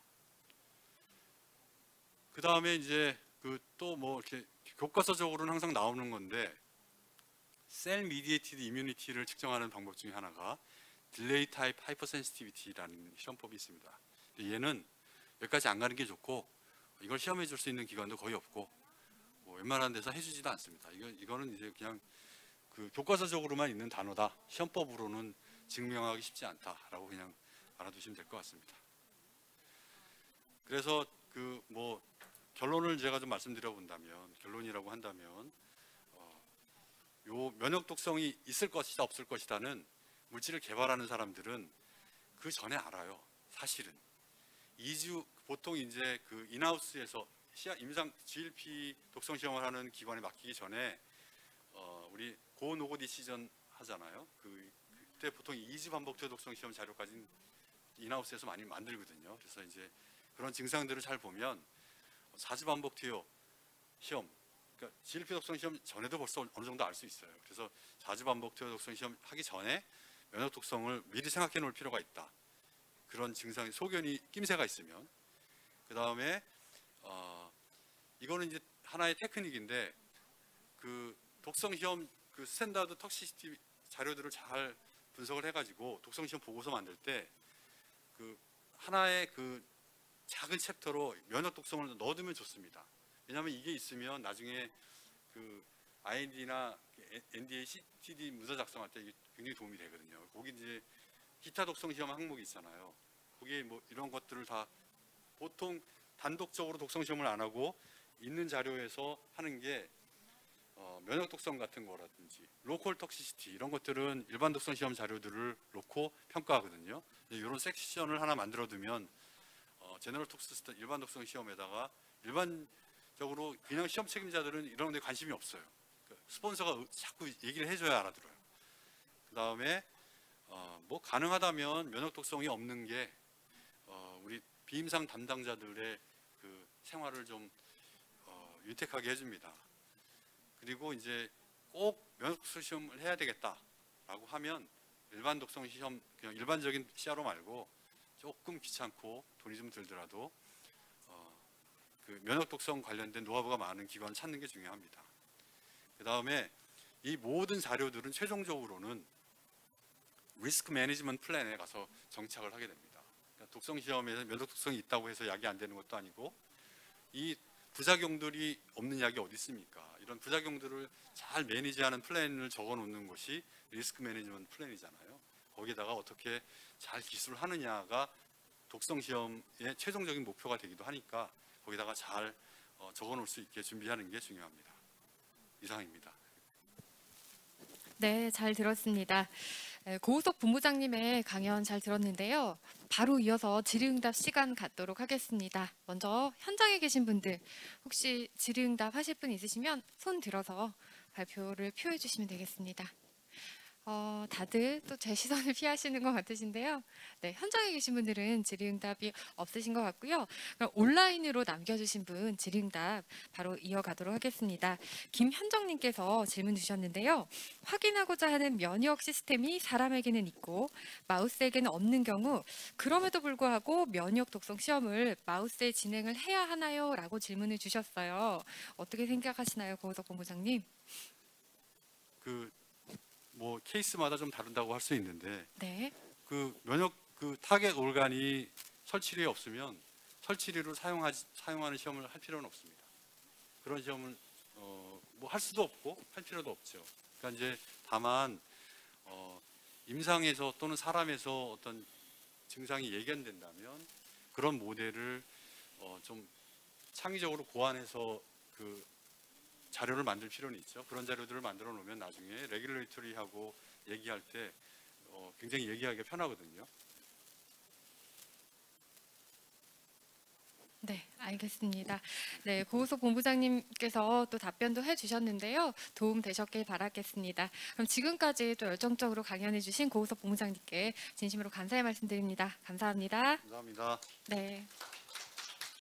그 다음에 이제 그 또 뭐 이렇게 교과서적으로는 항상 나오는 건데 셀 미디에이티드 이뮤니티를 측정하는 방법 중에 하나가 딜레이 타입 하이퍼센시티비티라는 시험법이 있습니다. 얘는 여기까지 안 가는 게 좋고 이걸 시험해 줄 수 있는 기관도 거의 없고 뭐 웬만한 데서 해주지도 않습니다. 이거, 이거는 이제 그냥 그 교과서적으로만 있는 단어다. 시험법으로는 증명하기 쉽지 않다라고 그냥 알아두시면 될 것 같습니다. 그래서 그 뭐 결론을 제가 좀 말씀드려 본다면 결론이라고 한다면 어, 요 면역 독성이 있을 것이다 없을 것이다는 물질을 개발하는 사람들은 그 전에 알아요. 사실은 이 주 보통 이제 그 인하우스에서 시야 임상 지엘피 독성 시험을 하는 기관에 맡기기 전에 어, 우리 고노고 디시전 하잖아요. 그 그때 보통 이 주 반복 투여 독성 시험 자료까지 인하우스에서 많이 만들거든요. 그래서 이제 그런 증상들을 잘 보면 사 주 반복 투여 시험, 그러니까 지엘피 독성 시험 전에도 벌써 어느 정도 알 수 있어요. 그래서 사 주 반복 투여 독성 시험 하기 전에 면역 독성을 미리 생각해 놓을 필요가 있다. 그런 증상이 소견이 낌새가 있으면 그 다음에 어, 이거는 이제 하나의 테크닉인데 그 독성 시험 그 스탠다드 톡시시티 자료들을 잘 분석을 해가지고 독성 시험 보고서 만들 때 그 하나의 그 작은 챕터로 면역 독성을 넣어두면 좋습니다. 왜냐하면 이게 있으면 나중에 그 아이엔디나 엔디에이 씨티디 문서 작성할 때 이게 굉장히 도움이 되거든요. 거기 이제 기타 독성 시험 항목이 있잖아요. 거기에 뭐 이런 것들을 다 보통 단독적으로 독성 시험을 안 하고 있는 자료에서 하는 게 어, 면역 독성 같은 거라든지 로컬 톡시시티 이런 것들은 일반 독성 시험 자료들을 놓고 평가하거든요. 이런 섹션을 하나 만들어 두면 어, 제너럴 톡시시티 일반 독성 시험에다가 일반적으로 그냥 시험 책임자들은 이런 데 관심이 없어요. 그러니까 스폰서가 자꾸 얘기를 해줘야 알아들어요. 그 다음에 어, 뭐 가능하다면 면역 독성이 없는 게 어, 우리 비임상 담당자들의 그 생활을 좀 어, 윤택하게 해줍니다. 그리고 이제 꼭 면역 독성 시험을 해야 되겠다라고 하면 일반 독성 시험 그냥 일반적인 씨아르오 말고 조금 귀찮고 돈이 좀 들더라도 어, 그 면역 독성 관련된 노하우가 많은 기관을 찾는 게 중요합니다. 그 다음에 이 모든 자료들은 최종적으로는 리스크 매니지먼트 플랜에 가서 정착을 하게 됩니다. 그러니까 독성 시험에서 면역 독성이 있다고 해서 약이 안 되는 것도 아니고 이 부작용들이 없는 약이 어디 있습니까? 이런 부작용들을 잘 매니지하는 플랜을 적어 놓는 것이 리스크 매니지먼트 플랜이잖아요. 거기다가 어떻게 잘 기술하느냐가 독성 시험의 최종적인 목표가 되기도 하니까 거기다가 잘 어, 적어 놓을 수 있게 준비하는 게 중요합니다. 이상입니다. 네, 잘 들었습니다. 고우석 본부장님의 강연 잘 들었는데요. 바로 이어서 질의응답 시간 갖도록 하겠습니다. 먼저 현장에 계신 분들 혹시 질의응답 하실 분 있으시면 손 들어서 발표를 표해 주시면 되겠습니다. 어, 다들 또 제 시선을 피하시는 것 같으신데요. 네, 현장에 계신 분들은 질의응답이 없으신 것 같고요. 그럼 온라인으로 남겨주신 분 질의응답 바로 이어가도록 하겠습니다. 김현정님께서 질문 주셨는데요. 확인하고자 하는 면역 시스템이 사람에게는 있고 마우스에게는 없는 경우 그럼에도 불구하고 면역 독성 시험을 마우스에 진행을 해야 하나요? 라고 질문을 주셨어요. 어떻게 생각하시나요, 고우석 본부장님? 그 뭐 케이스마다 좀 다른다고 할 수 있는데 네. 그 면역 그 타겟 올간이 설치류에 없으면 설치류를 사용하지 사용하는 시험을 할 필요는 없습니다. 그런 시험을 어, 뭐 할 수도 없고 할 필요도 없죠. 그러니까 이제 다만 어, 임상에서 또는 사람에서 어떤 증상이 예견된다면 그런 모델을 어, 좀 창의적으로 고안해서 그 자료를 만들 필요는 있죠. 그런 자료들을 만들어 놓으면 나중에 레귤레이터리하고 얘기할 때 어, 굉장히 얘기하기가 편하거든요. 네, 알겠습니다. 네, 고우석 본부장님께서 또 답변도 해주셨는데요. 도움 되셨길 바라겠습니다. 그럼 지금까지 또 열정적으로 강연해주신 고우석 본부장님께 진심으로 감사의 말씀드립니다. 감사합니다. 감사합니다. 네.